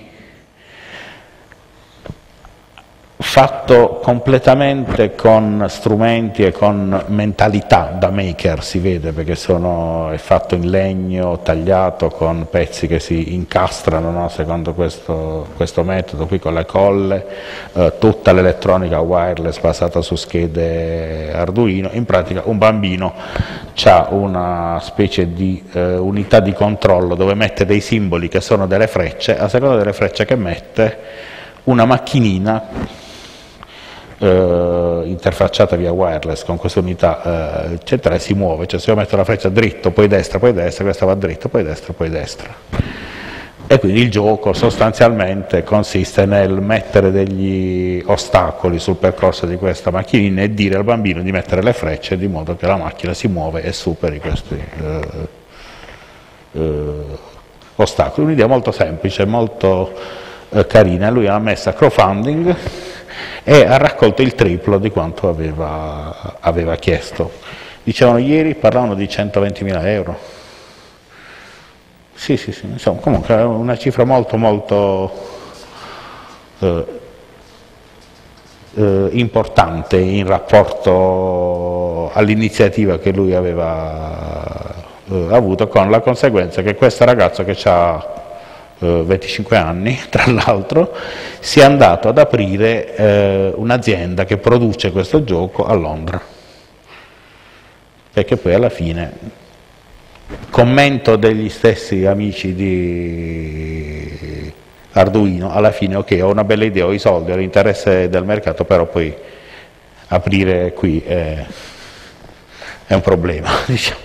fatto completamente con strumenti e con mentalità da maker, si vede, perché sono, è fatto in legno, tagliato con pezzi che si incastrano, no, secondo questo, questo metodo qui con le colle, eh, tutta l'elettronica wireless basata su schede Arduino. In pratica un bambino ha una specie di eh, unità di controllo dove mette dei simboli che sono delle frecce, a seconda delle frecce che mette una macchinina Uh, interfacciata via wireless con questa unità uh, eccetera, e si muove, cioè se io metto la freccia dritto, poi destra, poi destra, questa va dritto, poi destra, poi destra. E quindi il gioco sostanzialmente consiste nel mettere degli ostacoli sul percorso di questa macchinina e dire al bambino di mettere le frecce di modo che la macchina si muove e superi questi uh, uh, ostacoli. Un'idea molto semplice, molto uh, carina. Lui ha messo a crowdfunding e ha raccolto il triplo di quanto aveva, aveva chiesto. Dicevano ieri, parlavano di centoventimila euro. Sì, sì, sì, insomma, comunque è una cifra molto, molto eh, eh, importante in rapporto all'iniziativa che lui aveva eh, avuto, con la conseguenza che questo ragazzo, che ha venticinque anni, tra l'altro, si è andato ad aprire eh, un'azienda che produce questo gioco a Londra, perché poi alla fine, commento degli stessi amici di Arduino, alla fine ok, ho una bella idea, ho i soldi, ho l'interesse del mercato, però poi aprire qui è, è un problema, diciamo.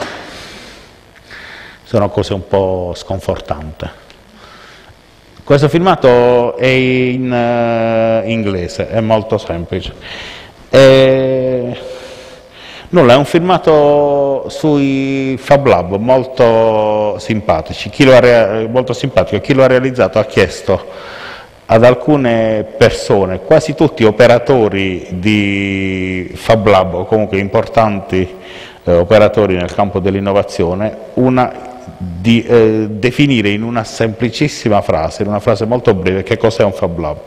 Sono cose un po' sconfortanti. Questo filmato è in uh, inglese, è molto semplice. E... Nulla, è un filmato sui Fab Lab molto simpatici. Chi lo ha molto simpatico. Chi lo ha realizzato ha chiesto ad alcune persone, quasi tutti operatori di Fab Lab o comunque importanti eh, operatori nel campo dell'innovazione, una di eh, definire in una semplicissima frase, in una frase molto breve, che cos'è un Fab Lab.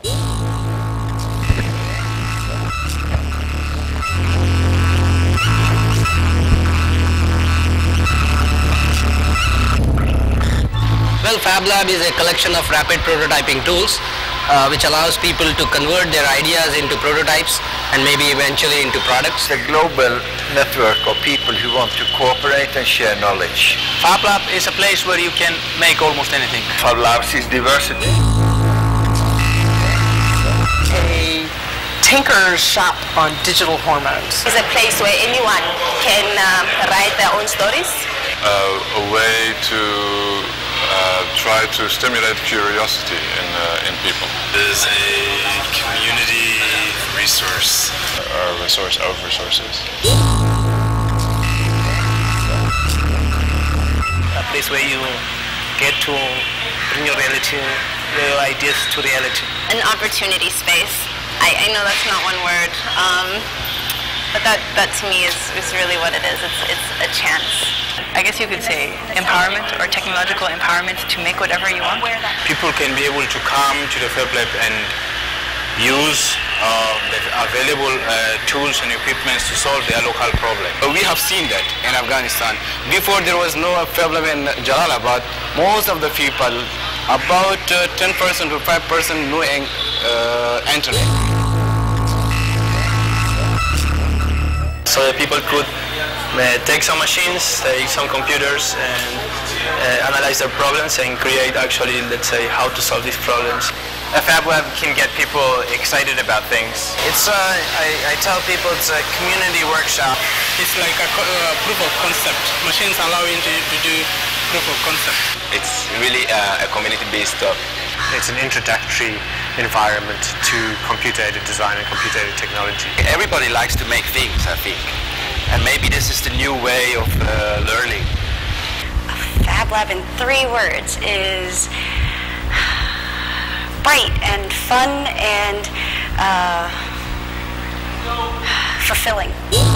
Well, Fab Lab is a collection of rapid prototyping tools uh, which allows people to convert their ideas into prototypes and maybe eventually into products. It's a global network of people who want to cooperate and share knowledge. Fab Lab is a place where you can make almost anything. Fab Labs is diversity. A tinker's shop on digital hormones. It's a place where anyone can um, write their own stories. Uh, a way to uh, try to stimulate curiosity in, uh, in people. It is a community resource. A resource of resources. A place where you get to bring your reality, your ideas to reality. An opportunity space. I, I know that's not one word, um, but that, that to me is, is really what it is. It's, it's a chance. I guess you could say empowerment or technological empowerment to make whatever you want. People can be able to come to the Fab Lab and use uh, the available uh, tools and equipments to solve their local problem. We have seen that in Afghanistan. Before there was no Fab Lab in Jalalabad, most of the people, about uh, ten percent to five percent knew uh, internet. So that people could uh, take some machines, take some computers and uh, analyze their problems and create actually, let's say, how to solve these problems. A Fab Lab can get people excited about things. It's, uh, I, I tell people it's a community workshop. It's like a uh, proof of concept. Machines allow you to, to do proof of concept. It's really uh, a community-based stuff. It's an introductory environment to computer-aided design and computer-aided technology. Everybody likes to make things, I think. And maybe this is the new way of uh, learning. A Fab Lab in three words is bright and fun and uh, fulfilling.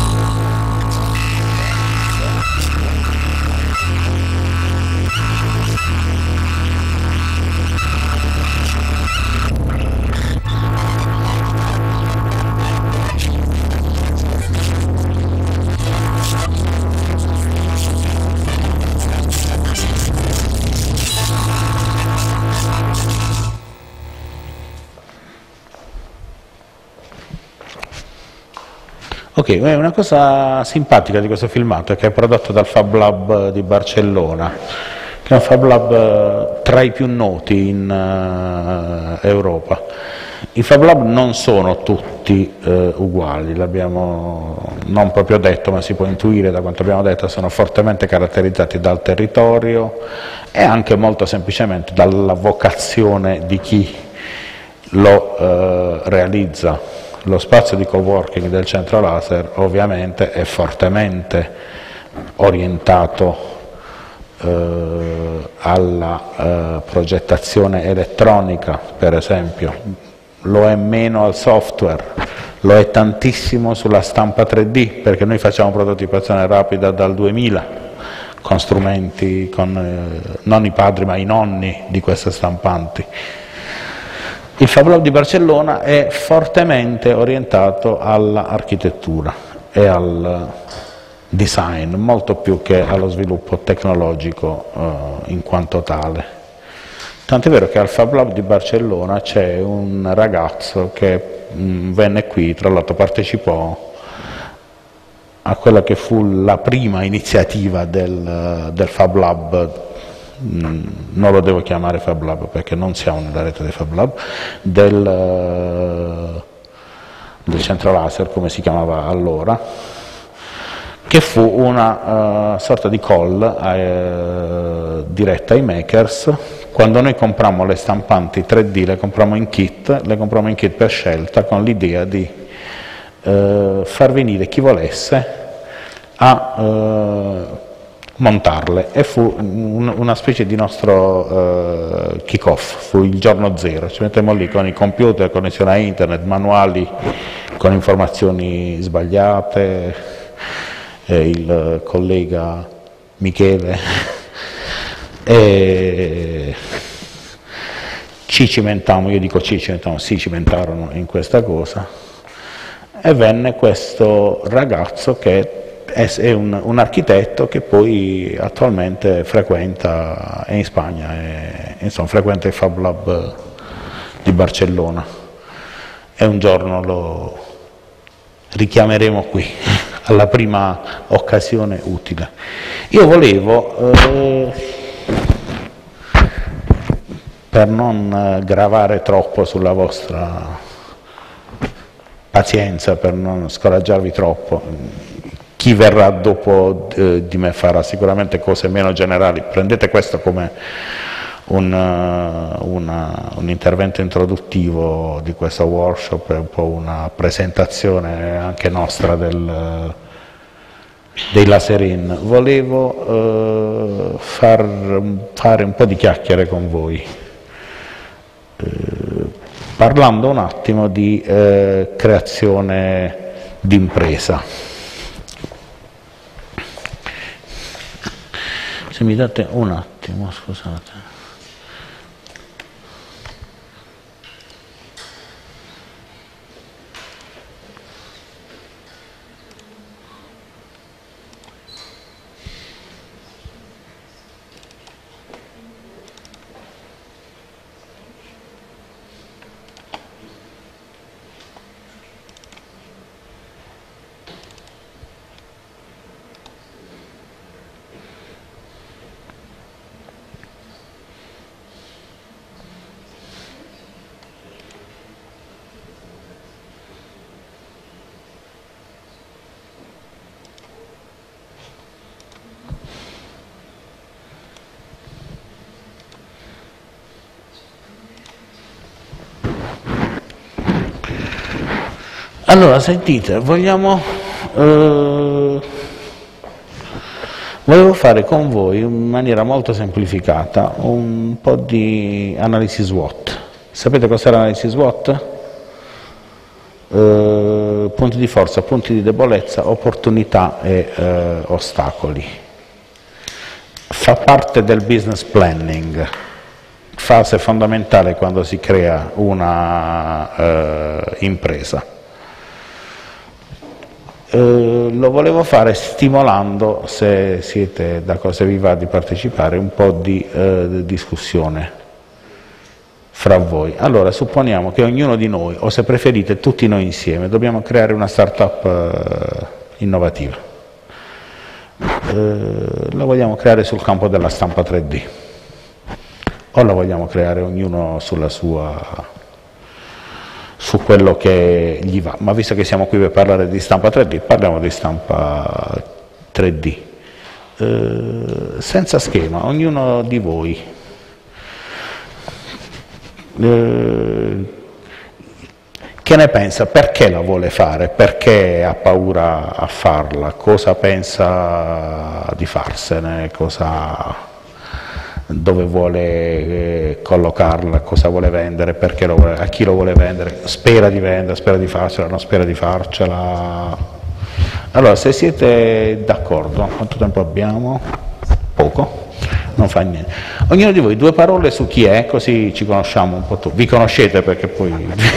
Ok, una cosa simpatica di questo filmato è che è prodotto dal Fab Lab di Barcellona, che è un Fab Lab tra i più noti in uh, Europa. I Fab Lab non sono tutti uh, uguali, l'abbiamo non proprio detto, ma si può intuire da quanto abbiamo detto, sono fortemente caratterizzati dal territorio e anche molto semplicemente dalla vocazione di chi lo uh, realizza. Lo spazio di coworking del centro laser ovviamente è fortemente orientato eh, alla eh, progettazione elettronica, per esempio, lo è meno al software, lo è tantissimo sulla stampa tre D, perché noi facciamo prototipazione rapida dal duemila con strumenti, con eh, non i padri ma i nonni di queste stampanti. Il Fab Lab di Barcellona è fortemente orientato all'architettura e al design, molto più che allo sviluppo tecnologico eh, in quanto tale. Tant'è vero che al Fab Lab di Barcellona c'è un ragazzo che mh, venne qui, tra l'altro partecipò a quella che fu la prima iniziativa del, del Fab Lab. Non lo devo chiamare Fab Lab perché non siamo nella rete dei Fab Lab, del, del centro laser, come si chiamava allora, che fu una uh, sorta di call uh, diretta ai makers. Quando noi comprammo le stampanti tre D, le comprammo in kit, le comprammo in kit per scelta, con l'idea di uh, far venire chi volesse a uh, montarle, e fu un, una specie di nostro uh, kick-off, fu il giorno zero, ci mettemmo lì con i computer, connessione a internet, manuali con informazioni sbagliate, eh, il collega Michele e ci cimentammo, io dico ci cimentammo, si cimentarono in questa cosa, e venne questo ragazzo che è un, un architetto che poi attualmente frequenta, è in Spagna, e, insomma, frequenta il Fab Lab di Barcellona, e un giorno lo richiameremo qui alla prima occasione utile. Io volevo, eh, per non gravare troppo sulla vostra pazienza, per non scoraggiarvi troppo, chi verrà dopo eh, di me farà sicuramente cose meno generali. Prendete questo come un, uh, una, un intervento introduttivo di questo workshop, è un po' una presentazione anche nostra del, dei laser-in. Volevo uh, far, fare un po' di chiacchiere con voi, uh, parlando un attimo di uh, creazione d'impresa. Se mi date un attimo, scusate. Allora, sentite, vogliamo, eh, volevo fare con voi in maniera molto semplificata un po' di analisi SWOT. Sapete cos'è l'analisi SWOT? Eh, punti di forza, punti di debolezza, opportunità e eh, ostacoli. Fa parte del business planning, fase fondamentale quando si crea una eh, impresa. Eh, lo volevo fare stimolando, se siete d'accordo, se vi va di partecipare, un po' di eh, discussione fra voi. Allora, supponiamo che ognuno di noi, o se preferite tutti noi insieme, dobbiamo creare una startup eh, innovativa. Eh, la vogliamo creare sul campo della stampa tre D, o la vogliamo creare ognuno sulla sua... su quello che gli va, ma visto che siamo qui per parlare di stampa tre D, parliamo di stampa tre D. Eh, senza schema, ognuno di voi, eh, che ne pensa, perché la vuole fare, perché ha paura a farla, cosa pensa di farsene, cosa... dove vuole eh, collocarla, cosa vuole vendere, perché lo vuole, a chi lo vuole vendere, spera di vendere, spera di farcela, non spera di farcela. Allora, se siete d'accordo, quanto tempo abbiamo? Poco, non fa niente. Ognuno di voi due parole su chi è, così ci conosciamo un po' tutti, vi conoscete perché poi...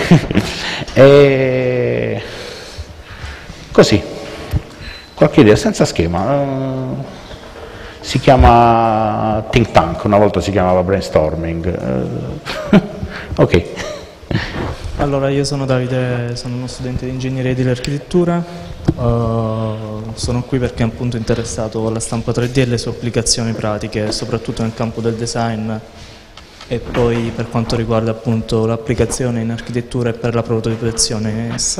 e... così, qualche idea, senza schema. Uh... Si chiama think tank, una volta si chiamava brainstorming. Uh, ok. Allora, io sono Davide, sono uno studente di ingegneria dell'architettura, uh, sono qui perché è appunto interessato alla stampa tre D e le sue applicazioni pratiche, soprattutto nel campo del design e poi per quanto riguarda appunto l'applicazione in architettura e per la prototipazione in essa.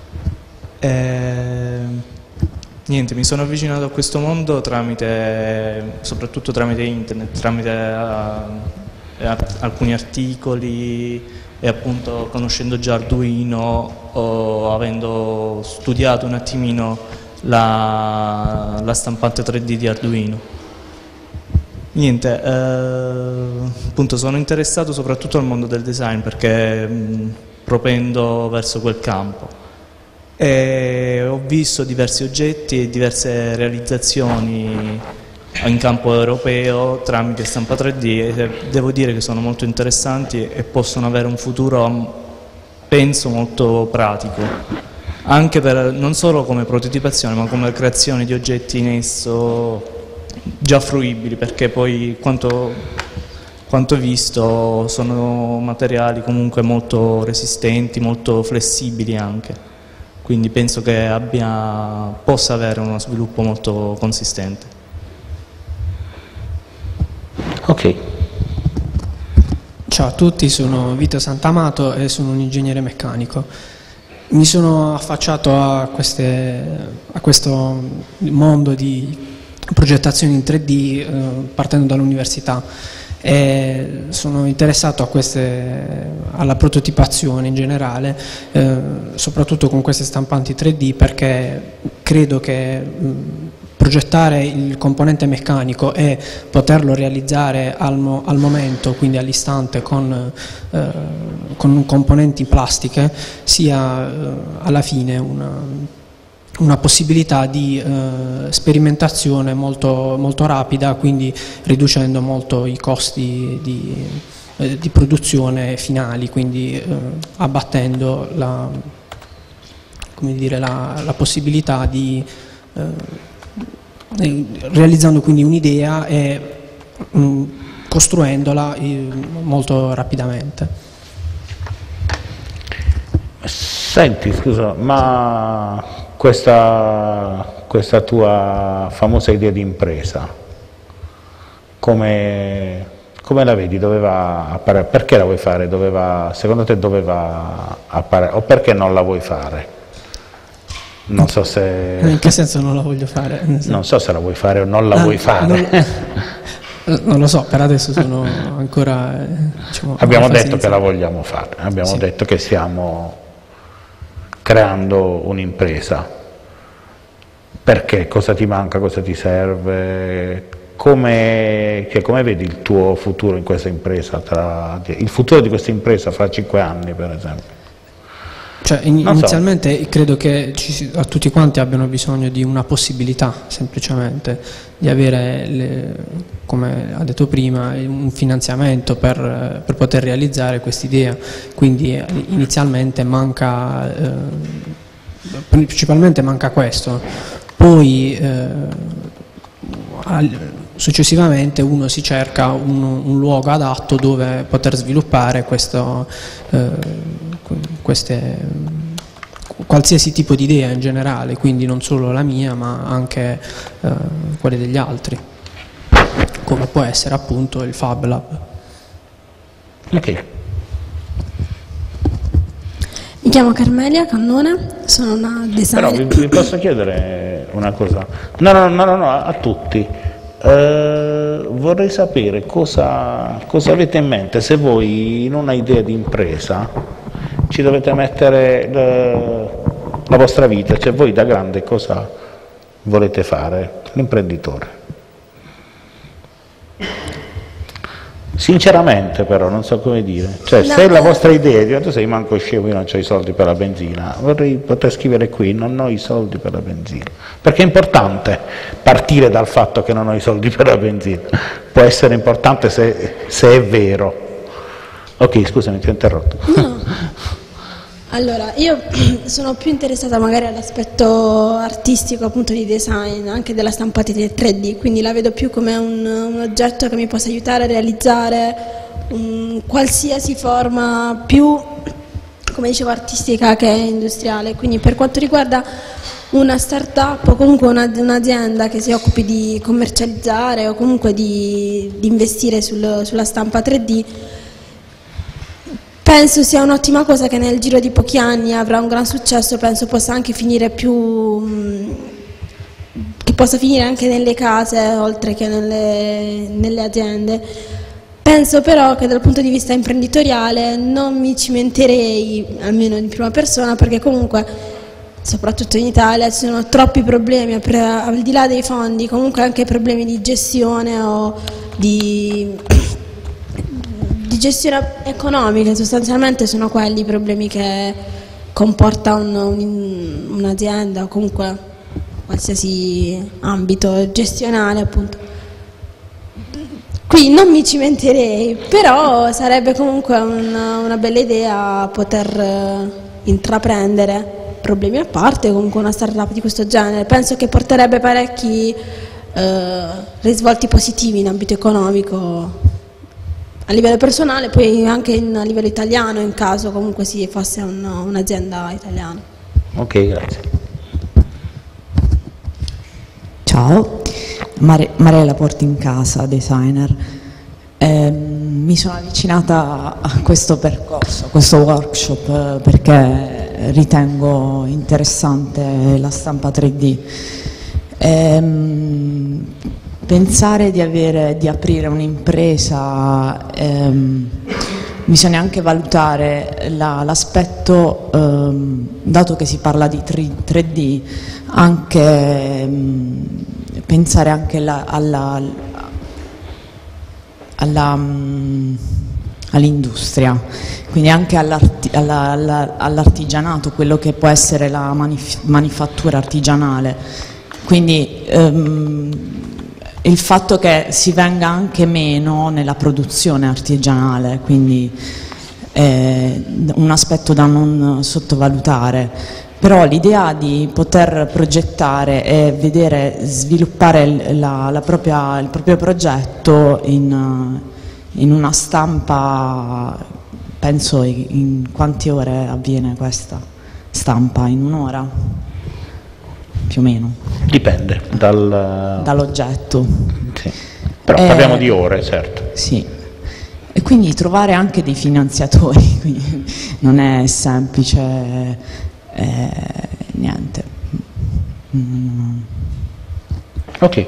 E... Niente, mi sono avvicinato a questo mondo tramite, soprattutto tramite internet, tramite uh, alcuni articoli e appunto conoscendo già Arduino o avendo studiato un attimino la, la stampante tre D di Arduino. Niente, eh, appunto sono interessato soprattutto al mondo del design perché mh, propendo verso quel campo. E ho visto diversi oggetti e diverse realizzazioni in campo europeo tramite stampa tre D e devo dire che sono molto interessanti e possono avere un futuro, penso, molto pratico, anche per, non solo come prototipazione ma come creazione di oggetti in esso già fruibili, perché poi quanto, quanto visto sono materiali comunque molto resistenti, molto flessibili anche. Quindi penso che abbia, possa avere uno sviluppo molto consistente. Ok. Ciao a tutti, sono Vito Santamato e sono un ingegnere meccanico. mi sono affacciato a, queste, a questo mondo di progettazione in tre D eh, partendo dall'università e sono interessato a queste, alla prototipazione in generale, eh, soprattutto con queste stampanti tre D, perché credo che mh, progettare il componente meccanico e poterlo realizzare al, mo al momento, quindi all'istante, con, eh, con componenti plastiche sia eh, alla fine una una possibilità di eh, sperimentazione molto, molto rapida, quindi riducendo molto i costi di, eh, di produzione finali, quindi eh, abbattendo la, come dire, la, la possibilità di eh, realizzando quindi un'idea e mh, costruendola eh, molto rapidamente. Senti, scusa, ma Questa, questa tua famosa idea di impresa, come, come la vedi? Doveva apparire? Perché la vuoi fare? Doveva, secondo te doveva apparire? O perché non la vuoi fare? Non so se... In che senso non la voglio fare? Non so se la vuoi fare o non la ah, vuoi fare. Non, non lo so, per adesso sono ancora... Diciamo, abbiamo detto che la vogliamo fare, abbiamo sì. detto che stiamo creando un'impresa. Perché? Cosa ti manca? Cosa ti serve? Come, che, come vedi il tuo futuro in questa impresa? Tra, il futuro di questa impresa fra cinque anni, per esempio? Cioè, in, inizialmente so. credo che ci, a tutti quanti abbiano bisogno di una possibilità, semplicemente, di avere, le, come ha detto prima, un finanziamento per, per poter realizzare quest'idea. Quindi inizialmente manca, eh, principalmente manca questo. Poi eh, al, successivamente uno si cerca un, un luogo adatto dove poter sviluppare questo, eh, queste, qualsiasi tipo di idea in generale, quindi non solo la mia ma anche eh, quelle degli altri, come può essere appunto il Fab Lab. Ok. Mi chiamo Carmelia Cannone, sono una designer. Però vi, vi posso chiedere una cosa? No, no, no, no, no a, a tutti. Eh, vorrei sapere cosa, cosa avete in mente, se voi in una idea di impresa ci dovete mettere le, la vostra vita, cioè voi da grande cosa volete fare, l'imprenditore. Sinceramente però, non so come dire, cioè no, se la vostra idea è tu sei manco scemo, io non ho i soldi per la benzina, vorrei poter scrivere qui, non ho i soldi per la benzina, perché è importante partire dal fatto che non ho i soldi per la benzina, può essere importante se, se è vero. Ok, scusami, ti ho interrotto. No. Allora, io sono più interessata magari all'aspetto artistico, appunto di design, anche della stampata di tre D, quindi la vedo più come un, un oggetto che mi possa aiutare a realizzare un, qualsiasi forma più, come dicevo, artistica che industriale. Quindi per quanto riguarda una start-up o comunque un'azienda un che si occupi di commercializzare o comunque di, di investire sul, sulla stampa tre D, penso sia un'ottima cosa che nel giro di pochi anni avrà un gran successo, penso possa anche finire più, che possa finire anche nelle case oltre che nelle, nelle aziende. Penso però che dal punto di vista imprenditoriale non mi cimenterei, almeno in prima persona, perché comunque, soprattutto in Italia, ci sono troppi problemi, al di là dei fondi, comunque anche problemi di gestione o di... di gestione economica, sostanzialmente sono quelli i problemi che comporta un'azienda un, o comunque qualsiasi ambito gestionale, appunto. Qui non mi cimenterei, però sarebbe comunque una, una bella idea poter intraprendere, problemi a parte, comunque una startup di questo genere. Penso che porterebbe parecchi eh, risvolti positivi in ambito economico, a livello personale, poi anche in, a livello italiano, in caso comunque si fosse un'azienda italiana. Ok, grazie. Ciao, Mare, Marella Porti in Casa, designer. Ehm, mi sono avvicinata a questo percorso, a questo workshop, eh, perché ritengo interessante la stampa tre D. Ehm, pensare di, avere, di aprire un'impresa, ehm, bisogna anche valutare la, l'aspetto, ehm, dato che si parla di tre D, anche ehm, pensare anche la, alla Alla, um, all'industria, quindi anche all'arti, alla, alla, all'artigianato, quello che può essere la manif- manifattura artigianale. Quindi um, il fatto che si venga anche meno nella produzione artigianale, quindi è un aspetto da non sottovalutare. Però l'idea di poter progettare e vedere sviluppare la, la propria, il proprio progetto in, in una stampa, penso in quante ore avviene questa stampa? In un'ora? Più o meno? Dipende dal... dall'oggetto. Sì. Però eh, parliamo di ore, certo. Sì. E quindi trovare anche dei finanziatori, quindi non è semplice. Eh, niente. Mm. Ok.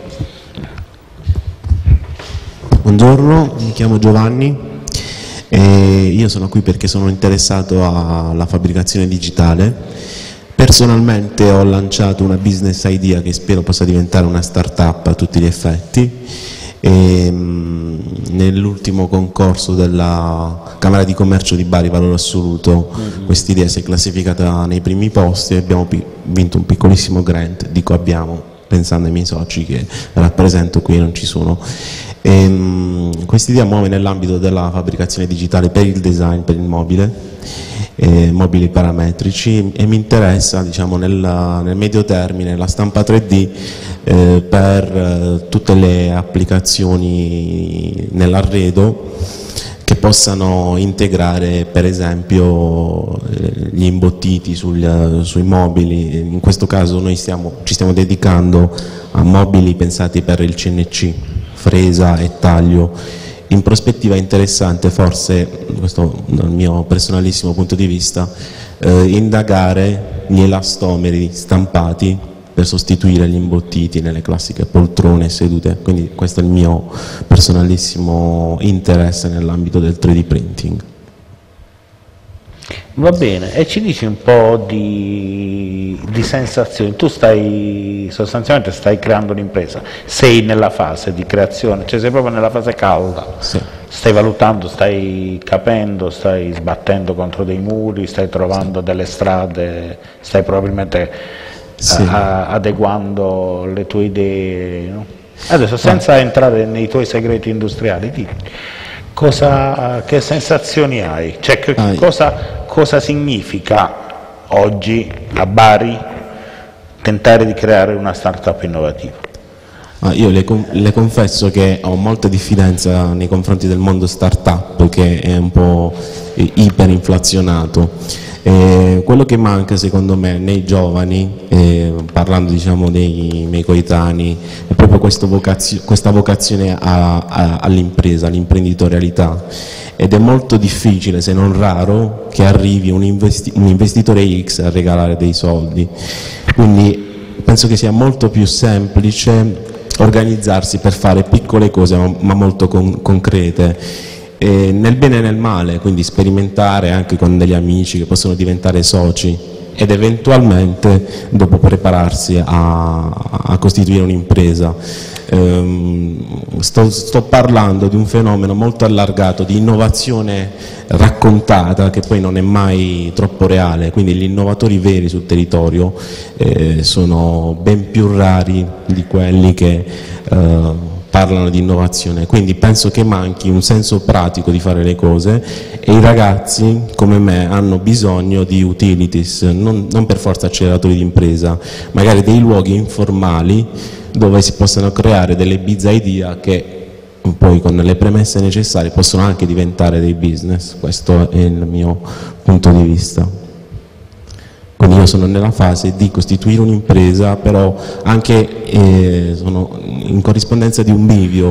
Buongiorno, mi chiamo Giovanni e io sono qui perché sono interessato alla fabbricazione digitale. Personalmente ho lanciato una business idea che spero possa diventare una startup a tutti gli effetti. E, nell'ultimo concorso della Camera di Commercio di Bari Valore Assoluto, mm-hmm. quest'idea si è classificata nei primi posti e abbiamo vinto un piccolissimo grant. Dico abbiamo, pensando ai miei soci che rappresento qui, non ci sono. Quest'idea muove nell'ambito della fabbricazione digitale per il design, per il mobile, eh, mobili parametrici, e mi interessa, diciamo, nel, nel medio termine la stampa tre D eh, per eh, tutte le applicazioni nell'arredo che possano integrare per esempio eh, gli imbottiti sugli, sui mobili. In questo caso noi stiamo, ci stiamo dedicando a mobili pensati per il C N C, fresa e taglio. In prospettiva è interessante, forse, questo dal mio personalissimo punto di vista, eh, indagare gli elastomeri stampati per sostituire gli imbottiti nelle classiche poltrone e sedute. Quindi questo è il mio personalissimo interesse nell'ambito del tre D printing. Va bene, e ci dici un po' di, di sensazioni. Tu stai, sostanzialmente stai creando un'impresa, sei nella fase di creazione, cioè sei proprio nella fase calda, sì. Stai valutando, stai capendo, stai sbattendo contro dei muri, stai trovando sì. delle strade, stai probabilmente sì. a, adeguando le tue idee, no? Adesso, senza ah. entrare nei tuoi segreti industriali, di cosa, che sensazioni hai? Cioè, che, ah, cosa... Cosa significa oggi a Bari tentare di creare una startup innovativa? Ah, io le, le confesso che ho molta diffidenza nei confronti del mondo startup, che è un po' iperinflazionato. Eh, quello che manca secondo me nei giovani, eh, parlando diciamo dei miei coetanei, è proprio vocazio, questa vocazione a, a, all'impresa, all'imprenditorialità. Ed è molto difficile, se non raro, che arrivi un, investi un investitore X a regalare dei soldi. Quindi penso che sia molto più semplice organizzarsi per fare piccole cose ma, ma molto con concrete, e nel bene e nel male, quindi sperimentare anche con degli amici che possono diventare soci ed eventualmente dopo prepararsi a, a costituire un'impresa. Sto, sto parlando di un fenomeno molto allargato di innovazione raccontata, che poi non è mai troppo reale, quindi gli innovatori veri sul territorio eh, sono ben più rari di quelli che eh, parlano di innovazione. Quindi penso che manchi un senso pratico di fare le cose, e i ragazzi come me hanno bisogno di utilities, non, non per forza acceleratori di impresa, magari dei luoghi informali dove si possano creare delle bizza idea che poi con le premesse necessarie possono anche diventare dei business. Questo è il mio punto di vista. Quindi io sono nella fase di costituire un'impresa, però anche eh, sono in corrispondenza di un bivio,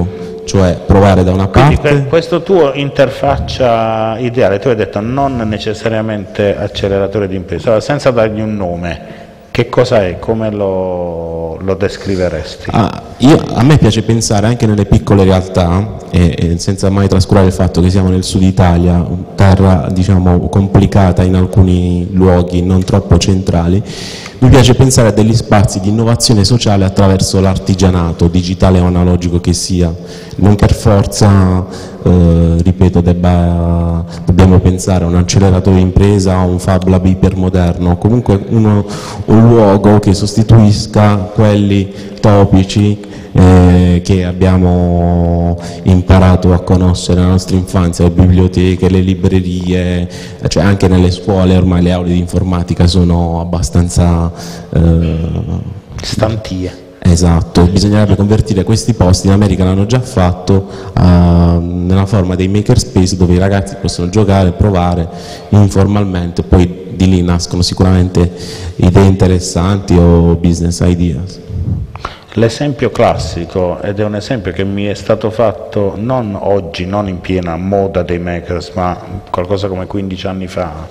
cioè provare da una Quindi parte... per questo tuo interfaccia ideale, tu hai detto non necessariamente acceleratore di impresa, allora, senza dargli un nome, che cosa è, come lo, lo descriveresti? Ah, io, a me piace pensare anche nelle piccole realtà, e, e senza mai trascurare il fatto che siamo nel sud Italia, terra diciamo complicata in alcuni luoghi, non troppo centrali. Mi piace pensare a degli spazi di innovazione sociale attraverso l'artigianato, digitale o analogico che sia. Non per forza, eh, ripeto, debba, dobbiamo pensare a un acceleratore di impresa o un Fab Lab ipermoderno, comunque uno, un luogo che sostituisca quelli topici eh, che abbiamo imparato a conoscere nella nostra infanzia, le biblioteche, le librerie, cioè anche nelle scuole ormai le aule di informatica sono abbastanza eh, stantie. Esatto, bisognerebbe convertire questi posti, in America l'hanno già fatto, uh, nella forma dei makerspace dove i ragazzi possono giocare, provare informalmente, poi di lì nascono sicuramente idee interessanti o business ideas. L'esempio classico, ed è un esempio che mi è stato fatto non oggi, non in piena moda dei makers, ma qualcosa come quindici anni fa,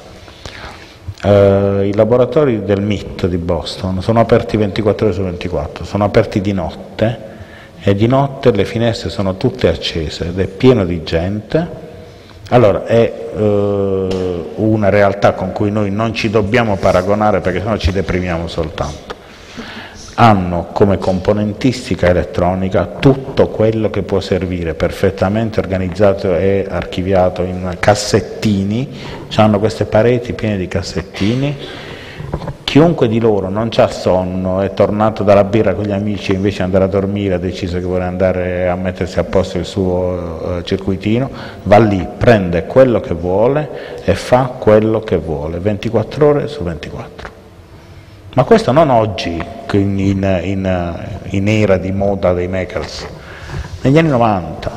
Uh, i laboratori del M I T di Boston sono aperti ventiquattro ore su ventiquattro, sono aperti di notte e di notte le finestre sono tutte accese ed è pieno di gente. Allora è uh, una realtà con cui noi non ci dobbiamo paragonare perché sennò ci deprimiamo soltanto. Hanno come componentistica elettronica tutto quello che può servire, perfettamente organizzato e archiviato in cassettini, hanno queste pareti piene di cassettini. Chiunque di loro non c'ha sonno, è tornato dalla birra con gli amici e invece di andare a dormire ha deciso che vuole andare a mettersi a posto il suo uh, circuitino, va lì, prende quello che vuole e fa quello che vuole, ventiquattro ore su ventiquattro. Ma questo non oggi, in, in, in, in era di moda dei makers, negli anni novanta.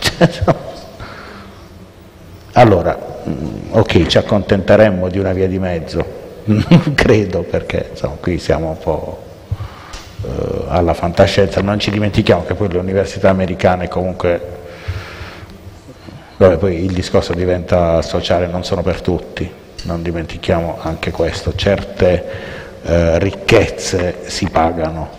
Allora, ok, ci accontenteremmo di una via di mezzo, non credo, perché insomma, qui siamo un po' eh, alla fantascienza, non ci dimentichiamo che poi le università americane comunque, dove poi il discorso diventa sociale, non sono per tutti, non dimentichiamo anche questo, certe Eh, ricchezze si pagano,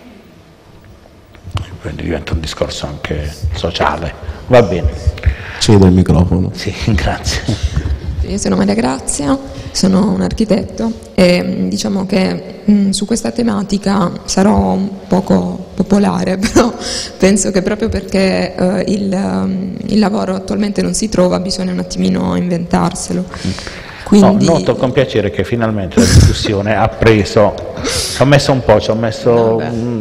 quindi diventa un discorso anche sociale. Va bene. Cedo il microfono. Sì, grazie. Io sono Maria Grazia, sono un architetto e diciamo che mh, su questa tematica sarò un poco popolare, però penso che proprio perché eh, il, um, il lavoro attualmente non si trova bisogna un attimino inventarselo. Quindi... No, noto con piacere che finalmente la discussione ha preso, ci ho messo un po', ci ho messo mm,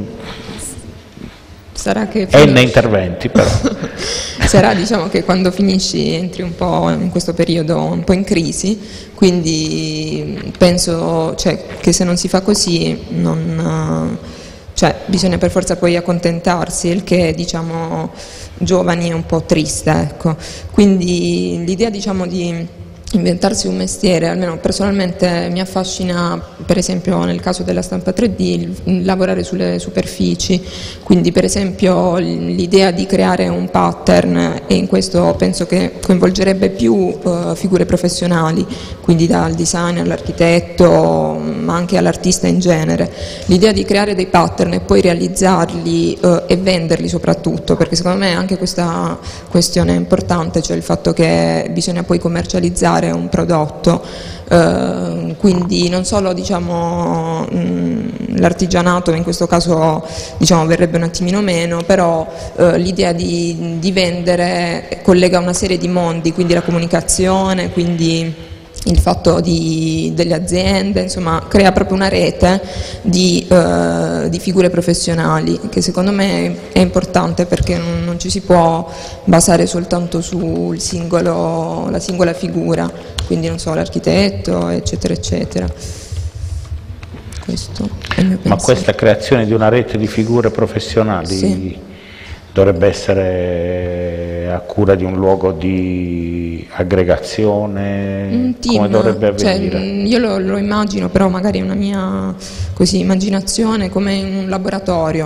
sarà che n interventi però. Sarà diciamo che quando finisci entri un po' in questo periodo un po' in crisi, quindi penso cioè, che se non si fa così non, cioè, bisogna per forza poi accontentarsi, il che diciamo giovani è un po' triste, ecco. Quindi l'idea diciamo di inventarsi un mestiere, almeno personalmente mi affascina, per esempio nel caso della stampa tre D, lavorare sulle superfici, quindi per esempio l'idea di creare un pattern, e in questo penso che coinvolgerebbe più uh, figure professionali, quindi dal design all'architetto ma anche all'artista in genere, l'idea di creare dei pattern e poi realizzarli uh, e venderli soprattutto, perché secondo me anche questa questione è importante, cioè il fatto che bisogna poi commercializzare un prodotto, eh, quindi non solo diciamo, l'artigianato in questo caso diciamo, verrebbe un attimino meno, però eh, l'idea di, di vendere collega una serie di mondi, quindi la comunicazione, quindi il fatto di, delle aziende, insomma crea proprio una rete di, eh, di figure professionali che secondo me è importante, perché non, non ci si può basare soltanto sul singolo, la singola figura, quindi non so, l'architetto eccetera eccetera. Questo è il mio pensiero. Ma questa creazione di una rete di figure professionali sì. dovrebbe essere a cura di un luogo di aggregazione, un team, come dovrebbe avvenire? Cioè, io lo, lo immagino, però magari è una mia così, immaginazione, come in un laboratorio,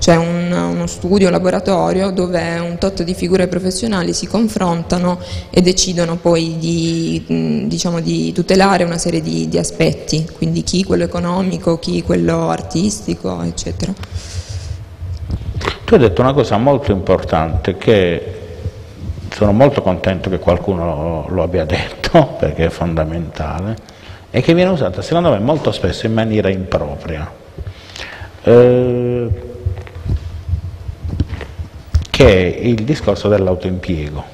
cioè un, uno studio, un laboratorio dove un tot di figure professionali si confrontano e decidono poi di, diciamo, di tutelare una serie di, di aspetti, quindi chi quello economico, chi quello artistico, eccetera. Tu hai detto una cosa molto importante, che sono molto contento che qualcuno lo abbia detto, perché è fondamentale, e che viene usata secondo me molto spesso in maniera impropria, eh, che è il discorso dell'autoimpiego,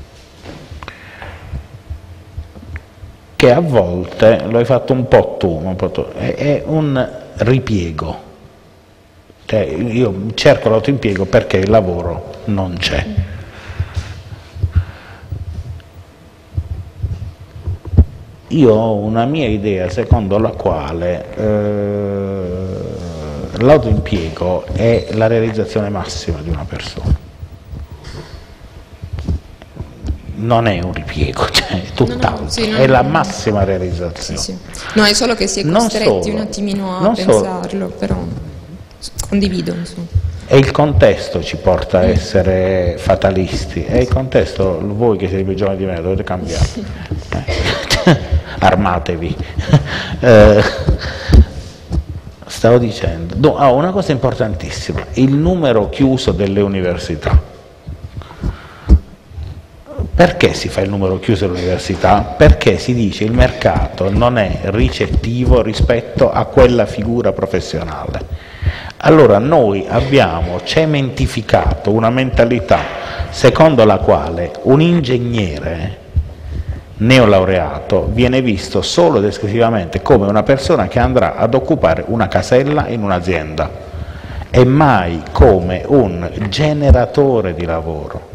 che a volte, lo hai fatto un po' tu, un po' tu è, è un ripiego. Cioè, io cerco l'autoimpiego perché il lavoro non c'è. Io ho una mia idea secondo la quale eh, l'autoimpiego è la realizzazione massima di una persona. Non è un ripiego, cioè è tutt'altro, no, no, sì, no, è no, la no. massima realizzazione. Sì, sì. No, è solo che si è costretti un attimino a pensarlo, solo. Però condivido, insomma. E il contesto ci porta a essere fatalisti, e il contesto, voi che siete più giovani di me dovete cambiare. Armatevi. eh, stavo dicendo, no, oh, una cosa importantissima, il numero chiuso delle università. Perché si fa il numero chiuso dell'università? Perché si dice il mercato non è ricettivo rispetto a quella figura professionale. Allora noi abbiamo cementificato una mentalità secondo la quale un ingegnere neolaureato viene visto solo ed esclusivamente come una persona che andrà ad occupare una casella in un'azienda e mai come un generatore di lavoro.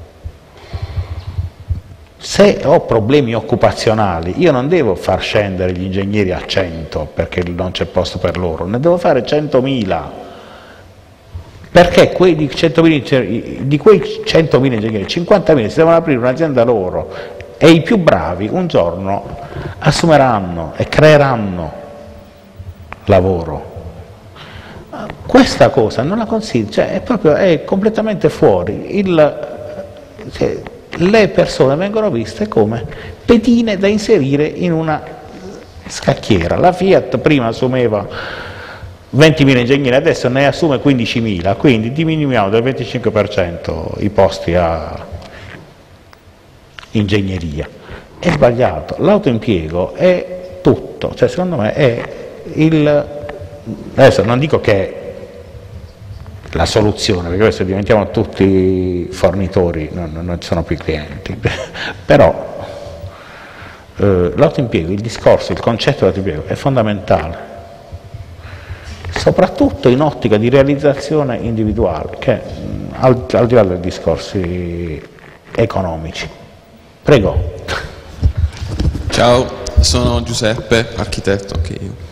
Se ho problemi occupazionali, io non devo far scendere gli ingegneri a cento perché non c'è posto per loro, ne devo fare centomila, perché quei di, centomila, di quei centomila ingegneri, cinquantamila si devono aprire un'azienda loro, e i più bravi un giorno assumeranno e creeranno lavoro. Questa cosa non la considero, cioè è proprio, è completamente fuori. Il, cioè, le persone vengono viste come pedine da inserire in una scacchiera. La Fiat prima assumeva ventimila ingegneri, adesso ne assume quindicimila, quindi diminuiamo del venticinque per cento i posti a ingegneria. È sbagliato, l'autoimpiego è tutto, cioè secondo me è il, adesso non dico che è la soluzione, perché adesso diventiamo tutti fornitori, non, non ci sono più clienti, però eh, l'autoimpiego, il discorso, il concetto dell'autoimpiego è fondamentale, soprattutto in ottica di realizzazione individuale, che al, al di là dei discorsi economici. Prego. Ciao, sono Giuseppe, architetto anche io.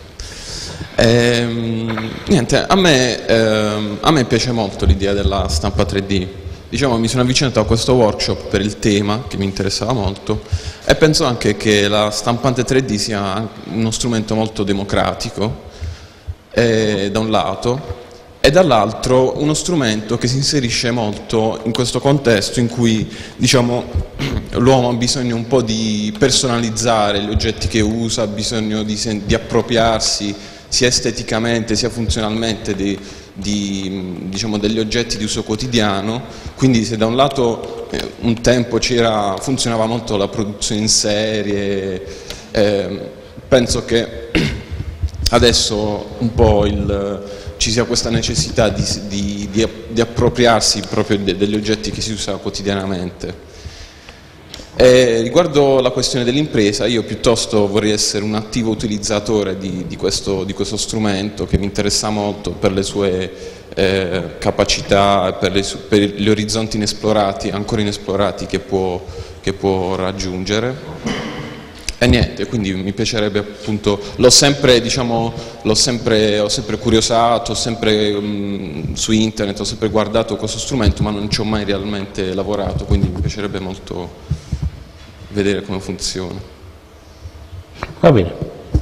Ehm, niente, a me, ehm, a me piace molto l'idea della stampa tre D. Diciamo, mi sono avvicinato a questo workshop per il tema che mi interessava molto e penso anche che la stampante tre D sia uno strumento molto democratico, eh, da un lato, e dall'altro uno strumento che si inserisce molto in questo contesto in cui, diciamo, l'uomo ha bisogno un po' di personalizzare gli oggetti che usa, ha bisogno di, di appropriarsi sia esteticamente sia funzionalmente di, di, diciamo, degli oggetti di uso quotidiano. Quindi se da un lato eh, un tempo c'era, funzionava molto la produzione in serie, eh, penso che adesso un po' il, ci sia questa necessità di, di, di, di appropriarsi proprio de, degli oggetti che si usa quotidianamente. E riguardo la questione dell'impresa, io piuttosto vorrei essere un attivo utilizzatore di, di, questo, di questo strumento, che mi interessa molto per le sue eh, capacità, per, le, per gli orizzonti inesplorati, ancora inesplorati, che può, che può raggiungere. E niente, quindi mi piacerebbe appunto, l'ho sempre, diciamo, l'ho sempre, ho sempre curiosato, ho sempre um, su internet, ho sempre guardato questo strumento, ma non ci ho mai realmente lavorato, quindi mi piacerebbe molto vedere come funziona. Va bene,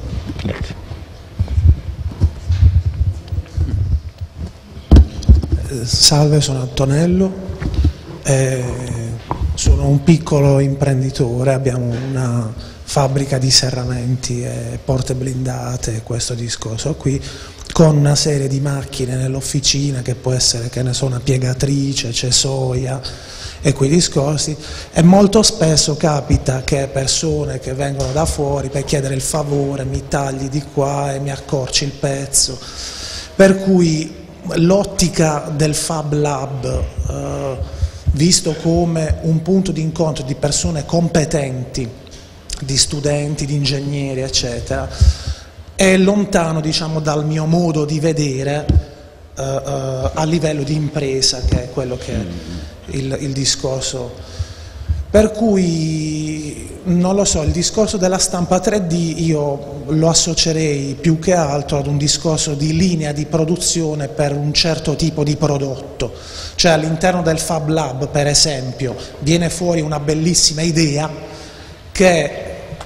grazie. salve, sono Antonello, eh, sono un piccolo imprenditore, abbiamo una fabbrica di serramenti e porte blindate, questo discorso qui, con una serie di macchine nell'officina che può essere, che ne so, una piegatrice, cesoia e quei discorsi, e molto spesso capita che persone che vengono da fuori per chiedere il favore mi tagli di qua e mi accorci il pezzo, per cui l'ottica del Fab Lab, eh, visto come un punto di incontro di persone competenti, di studenti, di ingegneri eccetera, è lontano, diciamo, dal mio modo di vedere uh, uh, a livello di impresa, che è quello che è il, il discorso. Per cui, non lo so, il discorso della stampa tre D io lo associerei più che altro ad un discorso di linea di produzione per un certo tipo di prodotto. Cioè all'interno del Fab Lab, per esempio, viene fuori una bellissima idea che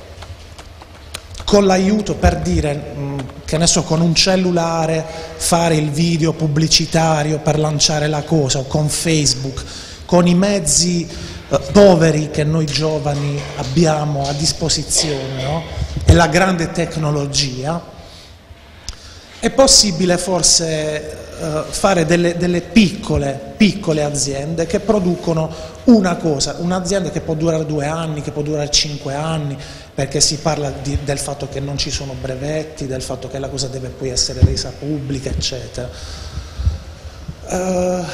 con l'aiuto, per dire, che ne so, con un cellulare fare il video pubblicitario per lanciare la cosa, o con Facebook, con i mezzi eh, poveri che noi giovani abbiamo a disposizione, no? E la grande tecnologia, è possibile forse eh, fare delle, delle piccole, piccole aziende che producono una cosa, un'azienda che può durare due anni, che può durare cinque anni, perché si parla di, del fatto che non ci sono brevetti, del fatto che la cosa deve poi essere resa pubblica, eccetera. Uh,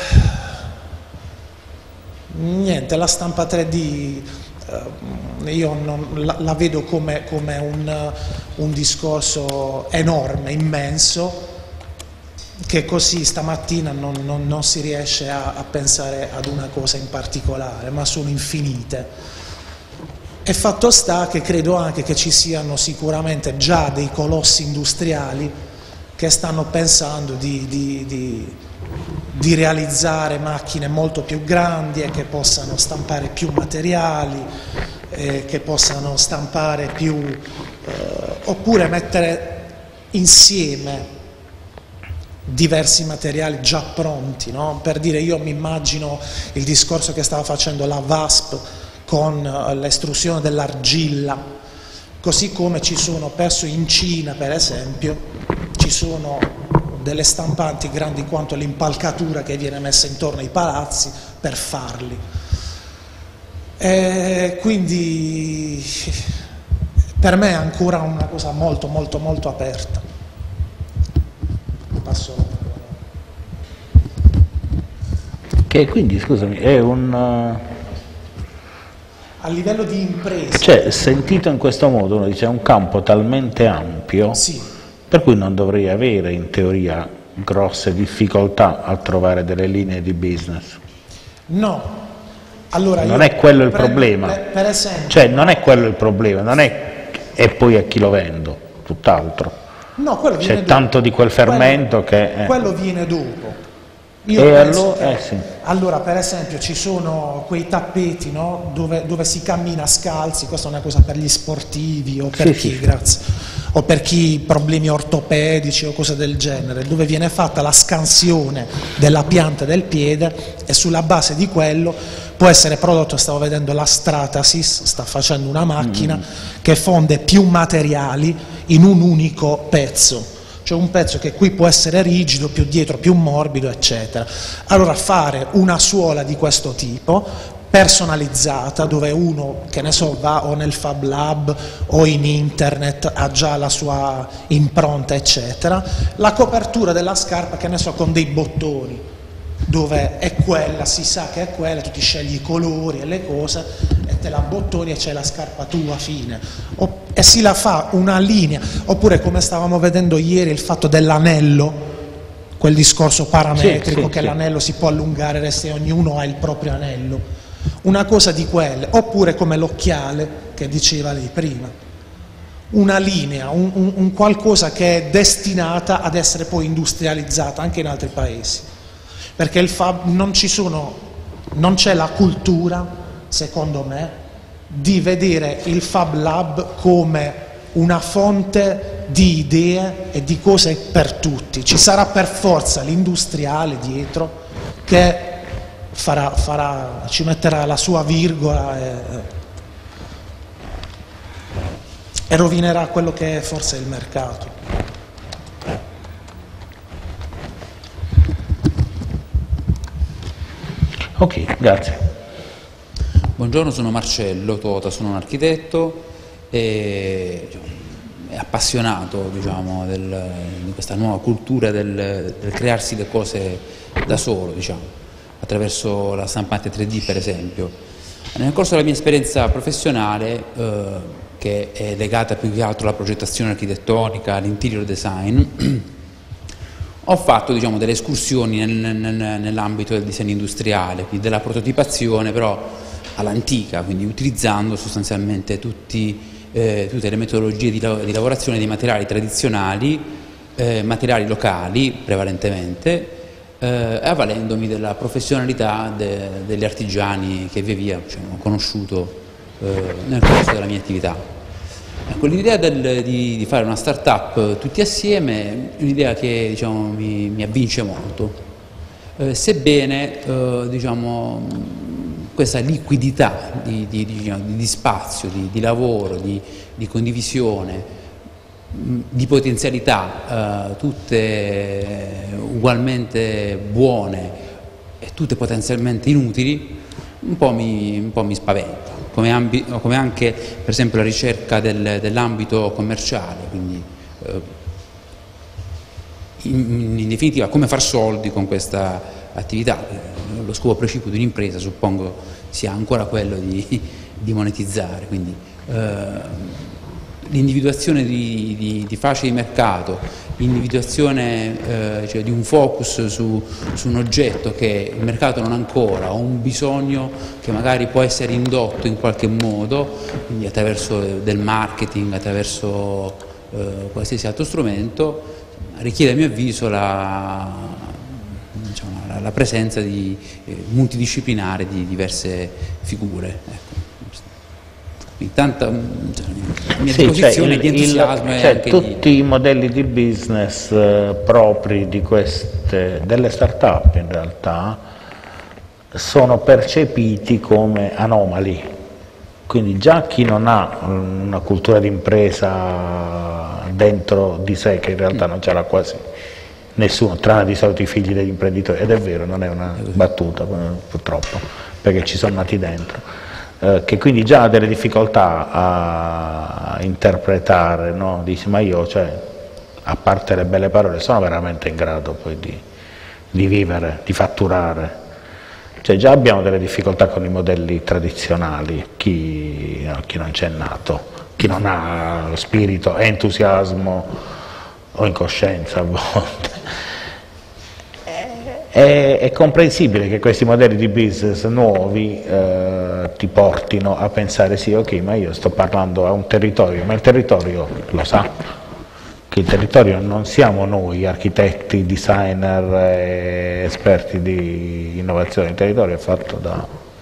niente, la stampa tre D uh, io non, la, la vedo come, come un, un discorso enorme, immenso, che così stamattina non, non, non si riesce a, a pensare ad una cosa in particolare, ma sono infinite. E fatto sta che credo anche che ci siano sicuramente già dei colossi industriali che stanno pensando di, di, di, di realizzare macchine molto più grandi e che possano stampare più materiali, eh, che possano stampare più, eh, oppure mettere insieme diversi materiali già pronti, no? Per dire, io mi immagino il discorso che stava facendo la V A S P con l'estrusione dell'argilla, così come ci sono, penso in Cina per esempio, ci sono delle stampanti grandi quanto l'impalcatura che viene messa intorno ai palazzi per farli. E quindi per me è ancora una cosa molto molto molto aperta. Passo. Che quindi, scusami, è un... A livello di impresa. Cioè, sentito in questo modo, uno dice è un campo talmente ampio, sì, per cui non dovrei avere in teoria grosse difficoltà a trovare delle linee di business. No, allora non io è quello il prendo, problema. Per, per esempio, cioè, non è quello il problema, non è e poi a chi lo vendo, tutt'altro. No, quello viene C'è dopo. tanto di quel fermento quello, che... Eh. Quello viene dopo. Io e penso allora, che, eh, sì. allora, per esempio, ci sono quei tappeti, no? dove, dove si cammina scalzi, questa è una cosa per gli sportivi o per sì, chi, sì. grazie, o per chi ha problemi ortopedici o cose del genere, dove viene fatta la scansione della pianta del piede e sulla base di quello può essere prodotto. Stavo vedendo la Stratasys, sta facendo una macchina mm. che fonde più materiali in un unico pezzo. Cioè un pezzo che qui può essere rigido, più dietro più morbido, eccetera. Allora fare una suola di questo tipo, personalizzata, dove uno, che ne so, va o nel Fab Lab o in internet, ha già la sua impronta, eccetera. La copertura della scarpa, che ne so, con dei bottoni, dove è quella, si sa che è quella, tu ti scegli i colori e le cose e te la bottoni e c'è la scarpa tua, fine. O, e si la fa una linea, oppure come stavamo vedendo ieri il fatto dell'anello, quel discorso parametrico, sì, sì, che sì. l'anello si può allungare se ognuno ha il proprio anello, una cosa di quelle, oppure come l'occhiale che diceva lei prima, una linea, un, un, un qualcosa che è destinata ad essere poi industrializzata anche in altri paesi. Perché il fab, non ci sono, non c'è la cultura, secondo me, di vedere il Fab Lab come una fonte di idee e di cose per tutti. Ci sarà per forza l'industriale dietro che farà, farà, ci metterà la sua virgola e, e rovinerà quello che è forse il mercato. Ok, grazie. Buongiorno, sono Marcello Tota, sono un architetto e diciamo, appassionato diciamo, del, di questa nuova cultura del, del crearsi le cose da solo, diciamo, attraverso la stampante tre D per esempio. Nel corso della mia esperienza professionale, eh, che è legata più che altro alla progettazione architettonica, all'interior design, ho fatto diciamo, delle escursioni nel, nel, nell'ambito del disegno industriale, quindi della prototipazione però all'antica, quindi utilizzando sostanzialmente tutti, eh, tutte le metodologie di, di lavorazione dei materiali tradizionali, eh, materiali locali prevalentemente, eh, avvalendomi della professionalità de, degli artigiani che via via diciamo, ho conosciuto eh, nel corso della mia attività. Ecco, l'idea di, di fare una start-up tutti assieme è un'idea che diciamo, mi, mi avvince molto, eh, sebbene eh, diciamo, questa liquidità di, di, di, di spazio, di, di lavoro, di, di condivisione, di potenzialità, eh, tutte ugualmente buone e tutte potenzialmente inutili, un po' mi, un po' mi spaventa. Come, ambi, come anche per esempio la ricerca del, dell'ambito commerciale, quindi eh, in, in definitiva come far soldi con questa attività. Lo scopo precipuo di un'impresa suppongo sia ancora quello di, di monetizzare, quindi eh, l'individuazione di, di, di fasce di mercato, l'individuazione eh, cioè di un focus su, su un oggetto che il mercato non ha ancora, o un bisogno che magari può essere indotto in qualche modo, quindi attraverso del marketing, attraverso eh, qualsiasi altro strumento, richiede a mio avviso la, diciamo, la, la presenza di, eh, multidisciplinare di diverse figure. Ecco. Tanta cioè, la mia sì, disposizione cioè, di entusiasmo il, cioè, anche tutti di... i modelli di business eh, propri di queste, delle start-up in realtà sono percepiti come anomali, quindi già chi non ha una cultura d'impresa dentro di sé, che in realtà non ce l'ha quasi nessuno, tranne di solito i figli degli imprenditori, ed è vero, non è una battuta purtroppo, perché ci sono nati dentro. Eh, che quindi già ha delle difficoltà a interpretare, no? Dice, ma io, cioè, a parte le belle parole, sono veramente in grado poi di, di vivere, di fatturare. Cioè, già abbiamo delle difficoltà con i modelli tradizionali, chi, no, chi non c'è nato, chi non ha spirito, entusiasmo o incoscienza a volte. È, è comprensibile che questi modelli di business nuovi eh, ti portino a pensare sì, ok, ma io sto parlando a un territorio, ma il territorio lo sa, che il territorio non siamo noi architetti, designer, eh, esperti di innovazione, il territorio è fatto da,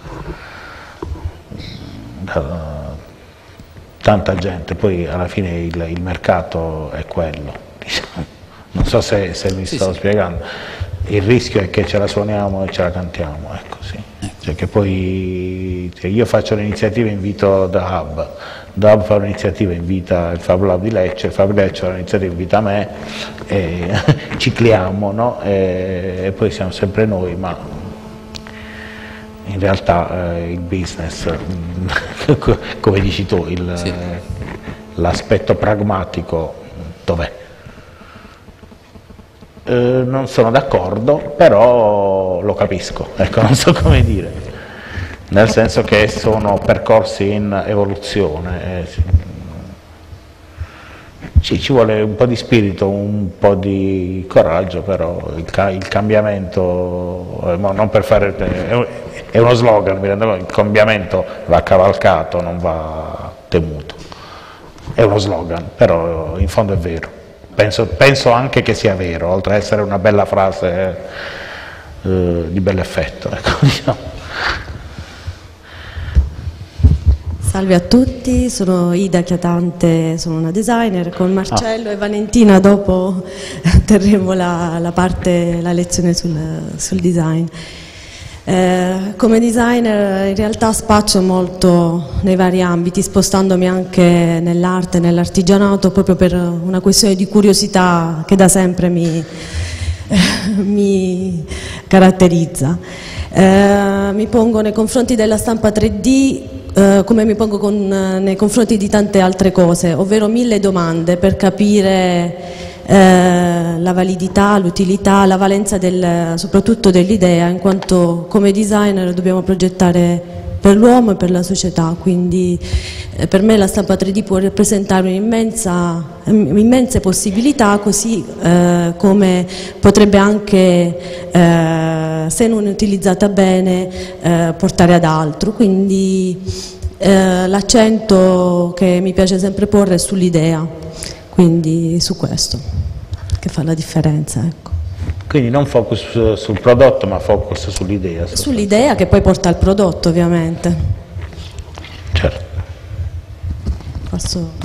da tanta gente, poi alla fine il, il mercato è quello, diciamo. Non so se, se mi sì, sto sì. spiegando. Il rischio è che ce la suoniamo e ce la cantiamo, ecco, sì. Cioè che poi cioè io faccio l'iniziativa, invito The Hub, The Hub fa un'iniziativa, invita il Fab Lab di Lecce, il Fab Lecce fa un'iniziativa, invita me, e cicliamo, no? e, e poi siamo sempre noi, ma in realtà eh, il business, come dici tu, sì. l'aspetto pragmatico dov'è? Eh, non sono d'accordo, però lo capisco, ecco, non so come dire, nel senso che sono percorsi in evoluzione, eh, ci, ci vuole un po' di spirito, un po' di coraggio, però il, ca il cambiamento, eh, non per fare, è, è uno slogan, mi rendo conto, il cambiamento va cavalcato, non va temuto, è uno slogan, però in fondo è vero. Penso, penso anche che sia vero, oltre ad essere una bella frase eh, di bell'effetto. Ecco, diciamo. Salve a tutti, sono Ida Chiatante, sono una designer, con Marcello ah. e Valentina dopo terremo la, la parte, la lezione sul, sul design. Eh, come designer in realtà spazio molto nei vari ambiti, spostandomi anche nell'arte, nell'artigianato, proprio per una questione di curiosità che da sempre mi, eh, mi caratterizza. Eh, mi pongo nei confronti della stampa tre D eh, come mi pongo con, eh, nei confronti di tante altre cose, ovvero mille domande per capire Eh, la validità, l'utilità, la valenza del, soprattutto dell'idea, in quanto come designer dobbiamo progettare per l'uomo e per la società, quindi eh, per me la stampa tre D può rappresentare un'immensa, immense possibilità, così eh, come potrebbe anche, eh, se non utilizzata bene, eh, portare ad altro, quindi eh, l'accento che mi piace sempre porre è sull'idea. Quindi su questo, che fa la differenza. Ecco. Quindi non focus sul prodotto, ma focus sull'idea. Sull'idea che poi porta al prodotto, ovviamente. Certo. Posso...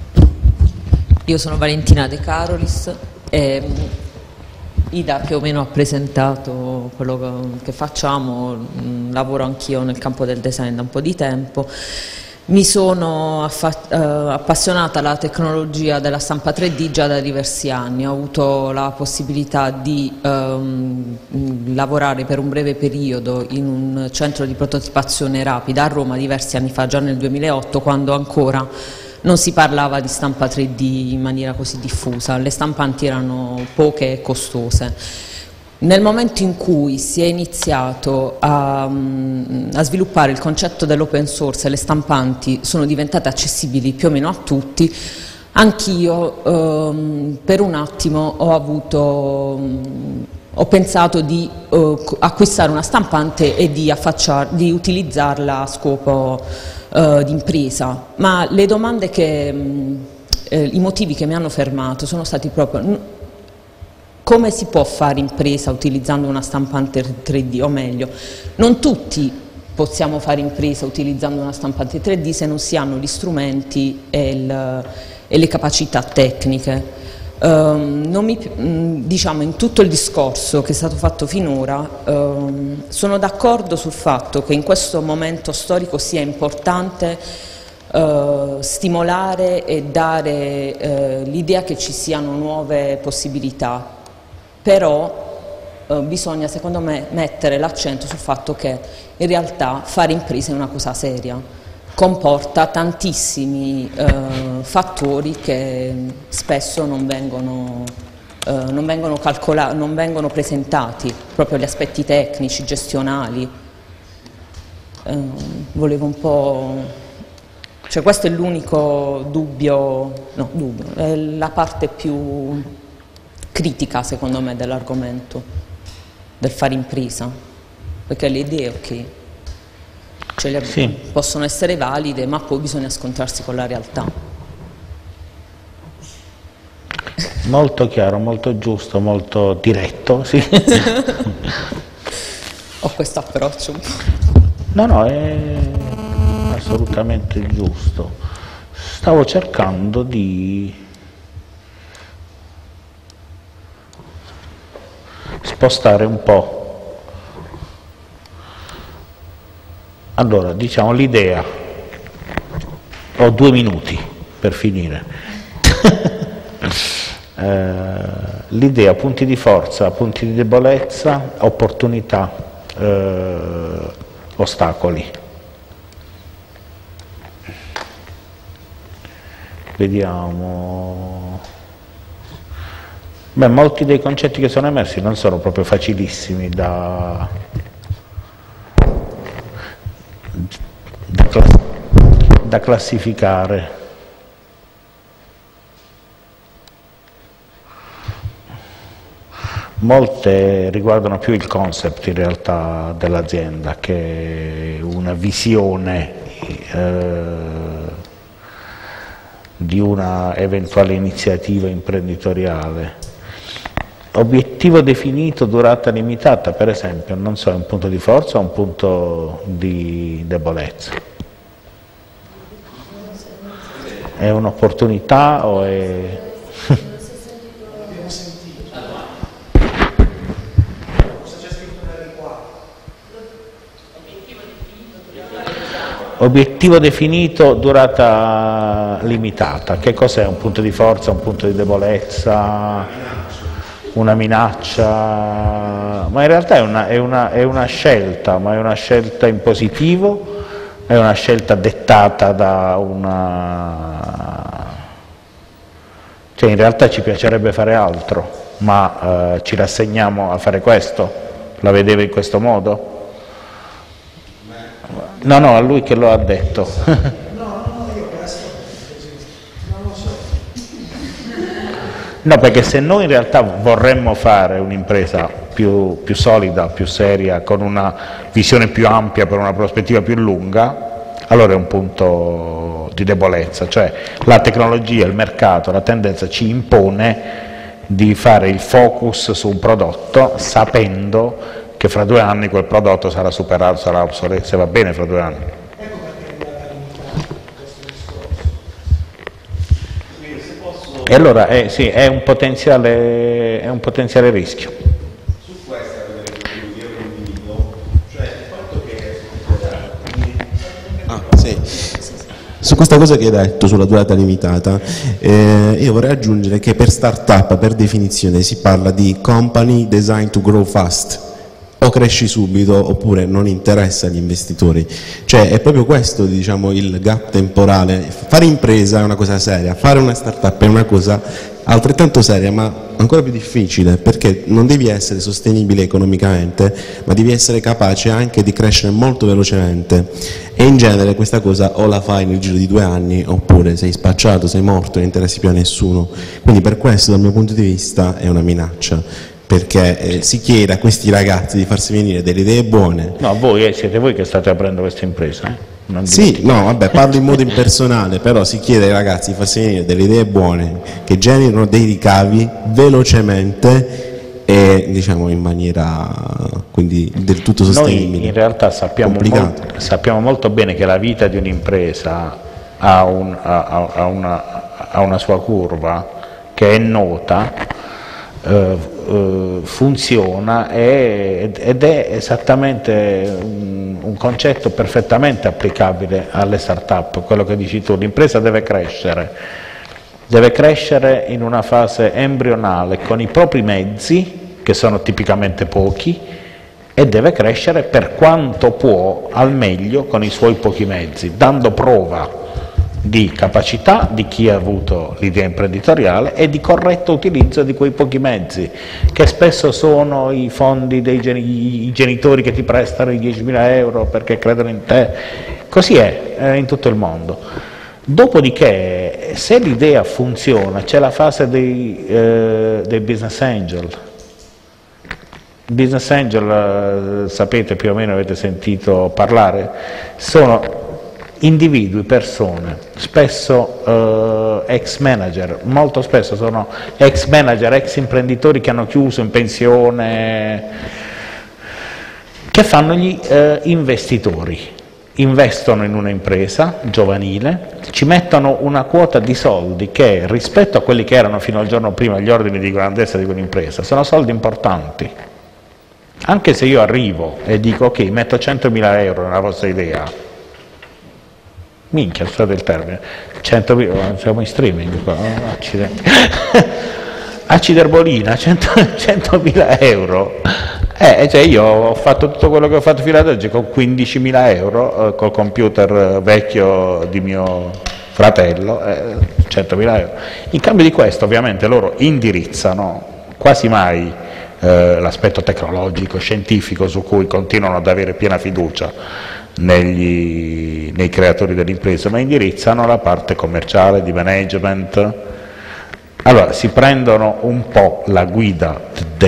Io sono Valentina De Carolis e Ida più o meno ha presentato quello che facciamo, lavoro anch'io nel campo del design da un po' di tempo. Mi sono uh, appassionata alla tecnologia della stampa tre D già da diversi anni, ho avuto la possibilità di um, lavorare per un breve periodo in un centro di prototipazione rapida a Roma diversi anni fa, già nel duemilaotto, quando ancora non si parlava di stampa tre D in maniera così diffusa, le stampanti erano poche e costose. Nel momento in cui si è iniziato a, a sviluppare il concetto dell'open source e le stampanti sono diventate accessibili più o meno a tutti, anch'io ehm, per un attimo ho avuto, ho pensato di eh, acquistare una stampante e di, di utilizzarla a scopo eh, di impresa, ma le domande che, eh, i motivi che mi hanno fermato sono stati proprio: come si può fare impresa utilizzando una stampante tre D, o meglio, non tutti possiamo fare impresa utilizzando una stampante tre D se non si hanno gli strumenti e, il, e le capacità tecniche. Um, non mi, diciamo, in tutto il discorso che è stato fatto finora um, sono d'accordo sul fatto che in questo momento storico sia importante uh, stimolare e dare uh, l'idea che ci siano nuove possibilità. Però eh, bisogna, secondo me, mettere l'accento sul fatto che in realtà fare impresa è una cosa seria, comporta tantissimi eh, fattori che spesso non vengono, eh, non vengono calcolati, non vengono presentati, proprio gli aspetti tecnici, gestionali. Eh, volevo un po'... Cioè, questo è l'unico dubbio, no, dubbio, è la parte più critica secondo me dell'argomento del fare impresa, perché le idee ok, cioè le, sì. possono essere valide, ma poi bisogna scontrarsi con la realtà. Molto chiaro, molto giusto, molto diretto, sì. Ho questo approccio un po'. No, no, è assolutamente giusto. Stavo cercando di spostare un po'. Allora, diciamo l'idea. Ho due minuti per finire. eh, l'idea, punti di forza, punti di debolezza, opportunità, eh, ostacoli. Vediamo. Beh, molti dei concetti che sono emersi non sono proprio facilissimi da, da, class, da classificare. Molte riguardano più il concept in realtà dell'azienda che una visione eh, di una eventuale iniziativa imprenditoriale. Obiettivo definito, durata limitata, per esempio, non so, è un punto di forza o un punto di debolezza? È un'opportunità o è... Obiettivo definito, durata limitata. Che cos'è? Un punto di forza, un punto di debolezza, una minaccia? Ma in realtà è una, è una, è una scelta, ma è una scelta in positivo, è una scelta dettata da una... Cioè in realtà ci piacerebbe fare altro, ma eh, ci rassegniamo a fare questo? La vedeva in questo modo? No, no, a lui che lo ha detto. No, perché se noi in realtà vorremmo fare un'impresa più, più solida, più seria, con una visione più ampia, per una prospettiva più lunga, allora è un punto di debolezza, cioè la tecnologia, il mercato, la tendenza ci impone di fare il focus su un prodotto sapendo che fra due anni quel prodotto sarà superato, sarà obsoleto, se va bene fra due anni. E allora eh, sì, è un potenziale, è un potenziale rischio. Su questa io condivido, cioè il fatto che... Ah, sì. Su questa cosa che hai detto sulla durata limitata, eh, io vorrei aggiungere che per startup, per definizione, si parla di company designed to grow fast. O cresci subito oppure non interessa agli investitori, cioè è proprio questo, diciamo, il gap temporale. Fare impresa è una cosa seria, fare una startup è una cosa altrettanto seria ma ancora più difficile, perché non devi essere sostenibile economicamente ma devi essere capace anche di crescere molto velocemente, e in genere questa cosa o la fai nel giro di due anni oppure sei spacciato, sei morto, non interessi più a nessuno. Quindi per questo dal mio punto di vista è una minaccia, perché eh, si chiede a questi ragazzi di farsi venire delle idee buone. No, voi eh, siete voi che state aprendo questa impresa. Eh? Non sì, no, vabbè, parlo in modo impersonale, però si chiede ai ragazzi di farsi venire delle idee buone che generino dei ricavi velocemente e diciamo in maniera quindi del tutto sostenibile. Noi in realtà sappiamo, molto, sappiamo molto bene che la vita di un'impresa ha, un, ha, ha, una, ha una sua curva che è nota. Uh, uh, funziona e, ed è esattamente un, un concetto perfettamente applicabile alle start-up, quello che dici tu. L'impresa deve crescere, deve crescere in una fase embrionale con i propri mezzi, che sono tipicamente pochi, e deve crescere per quanto può al meglio con i suoi pochi mezzi, dando prova di capacità di chi ha avuto l'idea imprenditoriale e di corretto utilizzo di quei pochi mezzi, che spesso sono i fondi dei geni- i genitori che ti prestano i diecimila euro perché credono in te. Così è eh, in tutto il mondo. Dopodiché, se l'idea funziona, c'è la fase dei, eh, dei business angel. Business angel, eh, sapete più o meno, avete sentito parlare, sono individui, persone, spesso eh, ex manager, molto spesso sono ex manager, ex imprenditori che hanno chiuso in pensione, che fanno gli eh, investitori, investono in una impresa giovanile, ci mettono una quota di soldi che rispetto a quelli che erano fino al giorno prima gli ordini di grandezza di quell'impresa sono soldi importanti. Anche se io arrivo e dico ok, metto centomila euro nella vostra idea, minchia, scusate il termine, centomila, siamo in streaming qua, no? Accidenti. Acciderbolina, centomila euro, eh, cioè io ho fatto tutto quello che ho fatto fino ad oggi con quindicimila euro, eh, col computer vecchio di mio fratello, eh, centomila euro. In cambio di questo ovviamente loro indirizzano quasi mai eh, l'aspetto tecnologico, scientifico, su cui continuano ad avere piena fiducia negli, nei creatori dell'impresa, ma indirizzano la parte commerciale, di management. Allora si prendono un po' la guida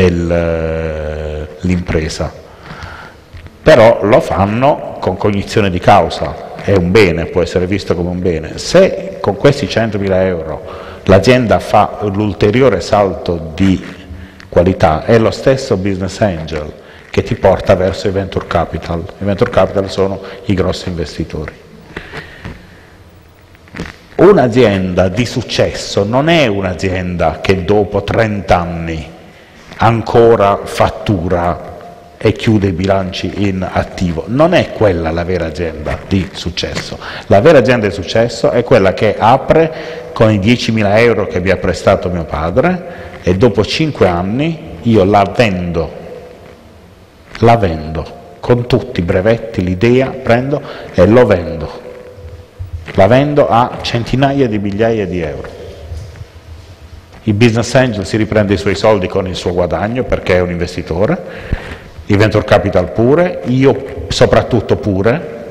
dell'impresa, però lo fanno con cognizione di causa, è un bene, può essere visto come un bene. Se con questi centomila euro l'azienda fa l'ulteriore salto di qualità, è lo stesso business angel che ti porta verso i venture capital. I venture capital sono i grossi investitori. Un'azienda di successo non è un'azienda che dopo trenta anni ancora fattura e chiude i bilanci in attivo. Non è quella la vera azienda di successo. La vera azienda di successo è quella che apre con i diecimila euro che vi ha prestato mio padre e dopo cinque anni io la vendo, la vendo, con tutti i brevetti, l'idea, prendo e lo vendo. La vendo a centinaia di migliaia di euro. Il business angel si riprende i suoi soldi con il suo guadagno perché è un investitore, il venture capital pure, io soprattutto pure.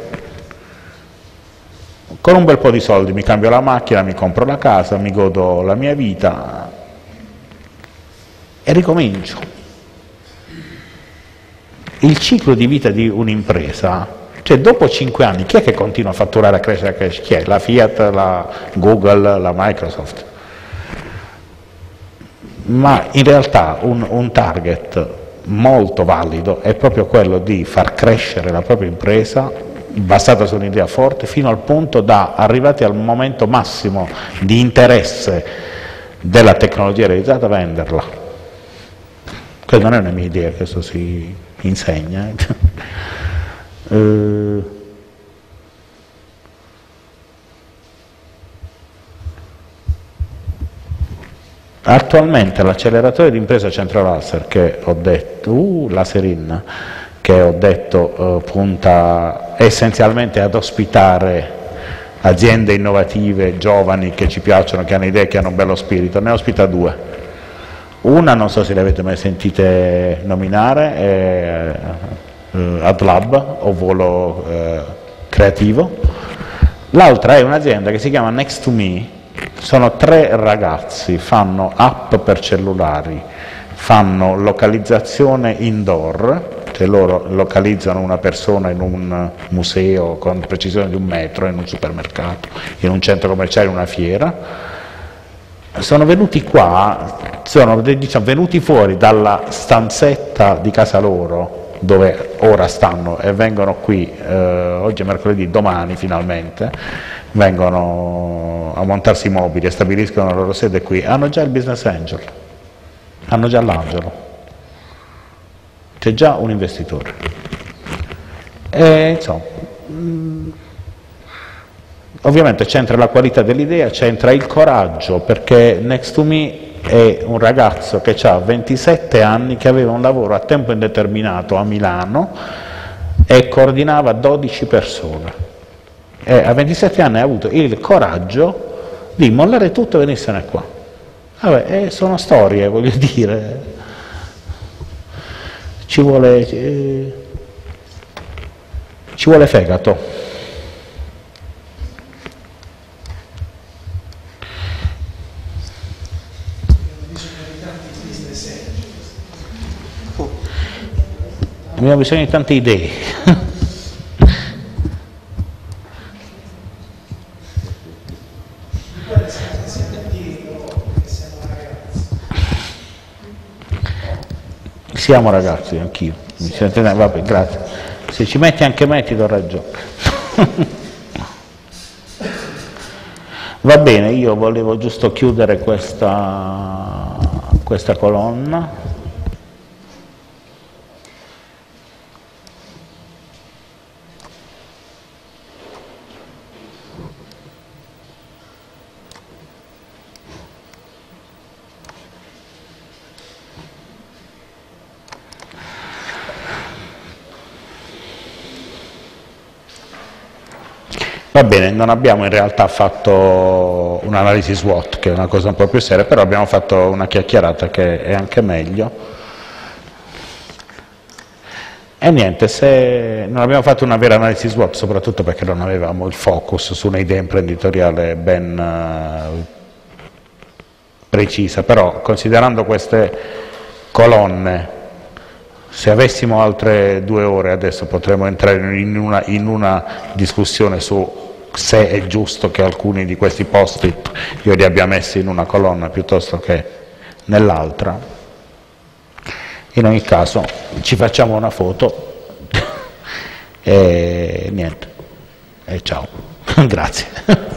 Con un bel po' di soldi mi cambio la macchina, mi compro la casa, mi godo la mia vita e ricomincio. Il ciclo di vita di un'impresa, cioè dopo cinque anni, chi è che continua a fatturare, a crescere, a crescere? Chi è? La Fiat, la Google, la Microsoft. Ma in realtà un, un target molto valido è proprio quello di far crescere la propria impresa basata su un'idea forte fino al punto da, arrivati al momento massimo di interesse della tecnologia realizzata, venderla. Questa non è una mia idea, questo si insegna. eh, Attualmente l'acceleratore di impresa Centro-Laser che ho detto, uh, Laserin, che ho detto uh, punta essenzialmente ad ospitare aziende innovative, giovani, che ci piacciono, che hanno idee, che hanno un bello spirito. Ne ospita due. Una, non so se le avete mai sentite nominare, è uh, AdLab o Volo uh, Creativo. L'altra è un'azienda che si chiama Next to Me. Sono tre ragazzi, fanno app per cellulari, fanno localizzazione indoor, cioè loro localizzano una persona in un museo con precisione di un metro, in un supermercato, in un centro commerciale, in una fiera. Sono venuti qua, sono diciamo, venuti fuori dalla stanzetta di casa loro, dove ora stanno, e vengono qui, eh, oggi è mercoledì, domani finalmente, vengono a montarsi i mobili e stabiliscono la loro sede qui, hanno già il business angel, hanno già l'angelo, c'è già un investitore. E, insomma, mh, ovviamente c'entra la qualità dell'idea, c'entra il coraggio, perché Next to Me è un ragazzo che ha ventisette anni, che aveva un lavoro a tempo indeterminato a Milano e coordinava dodici persone. E a ventisette anni ha avuto il coraggio di mollare tutto e venissene qua. Vabbè, eh, sono storie, voglio dire, ci vuole, eh, ci vuole fegato. Abbiamo bisogno di tante idee. Siamo ragazzi, anch'io. Vabbè, grazie. Se ci metti anche me ti do ragione. Va bene, io volevo giusto chiudere questa, questa colonna. Va bene, non abbiamo in realtà fatto un'analisi SWOT, che è una cosa un po' più seria, però abbiamo fatto una chiacchierata che è anche meglio. E niente, se non abbiamo fatto una vera analisi SWOT, soprattutto perché non avevamo il focus su un'idea imprenditoriale ben uh, precisa, però considerando queste colonne, se avessimo altre due ore adesso potremmo entrare in una, in una discussione su se è giusto che alcuni di questi post-it io li abbia messi in una colonna piuttosto che nell'altra. In ogni caso ci facciamo una foto e niente, e ciao, grazie.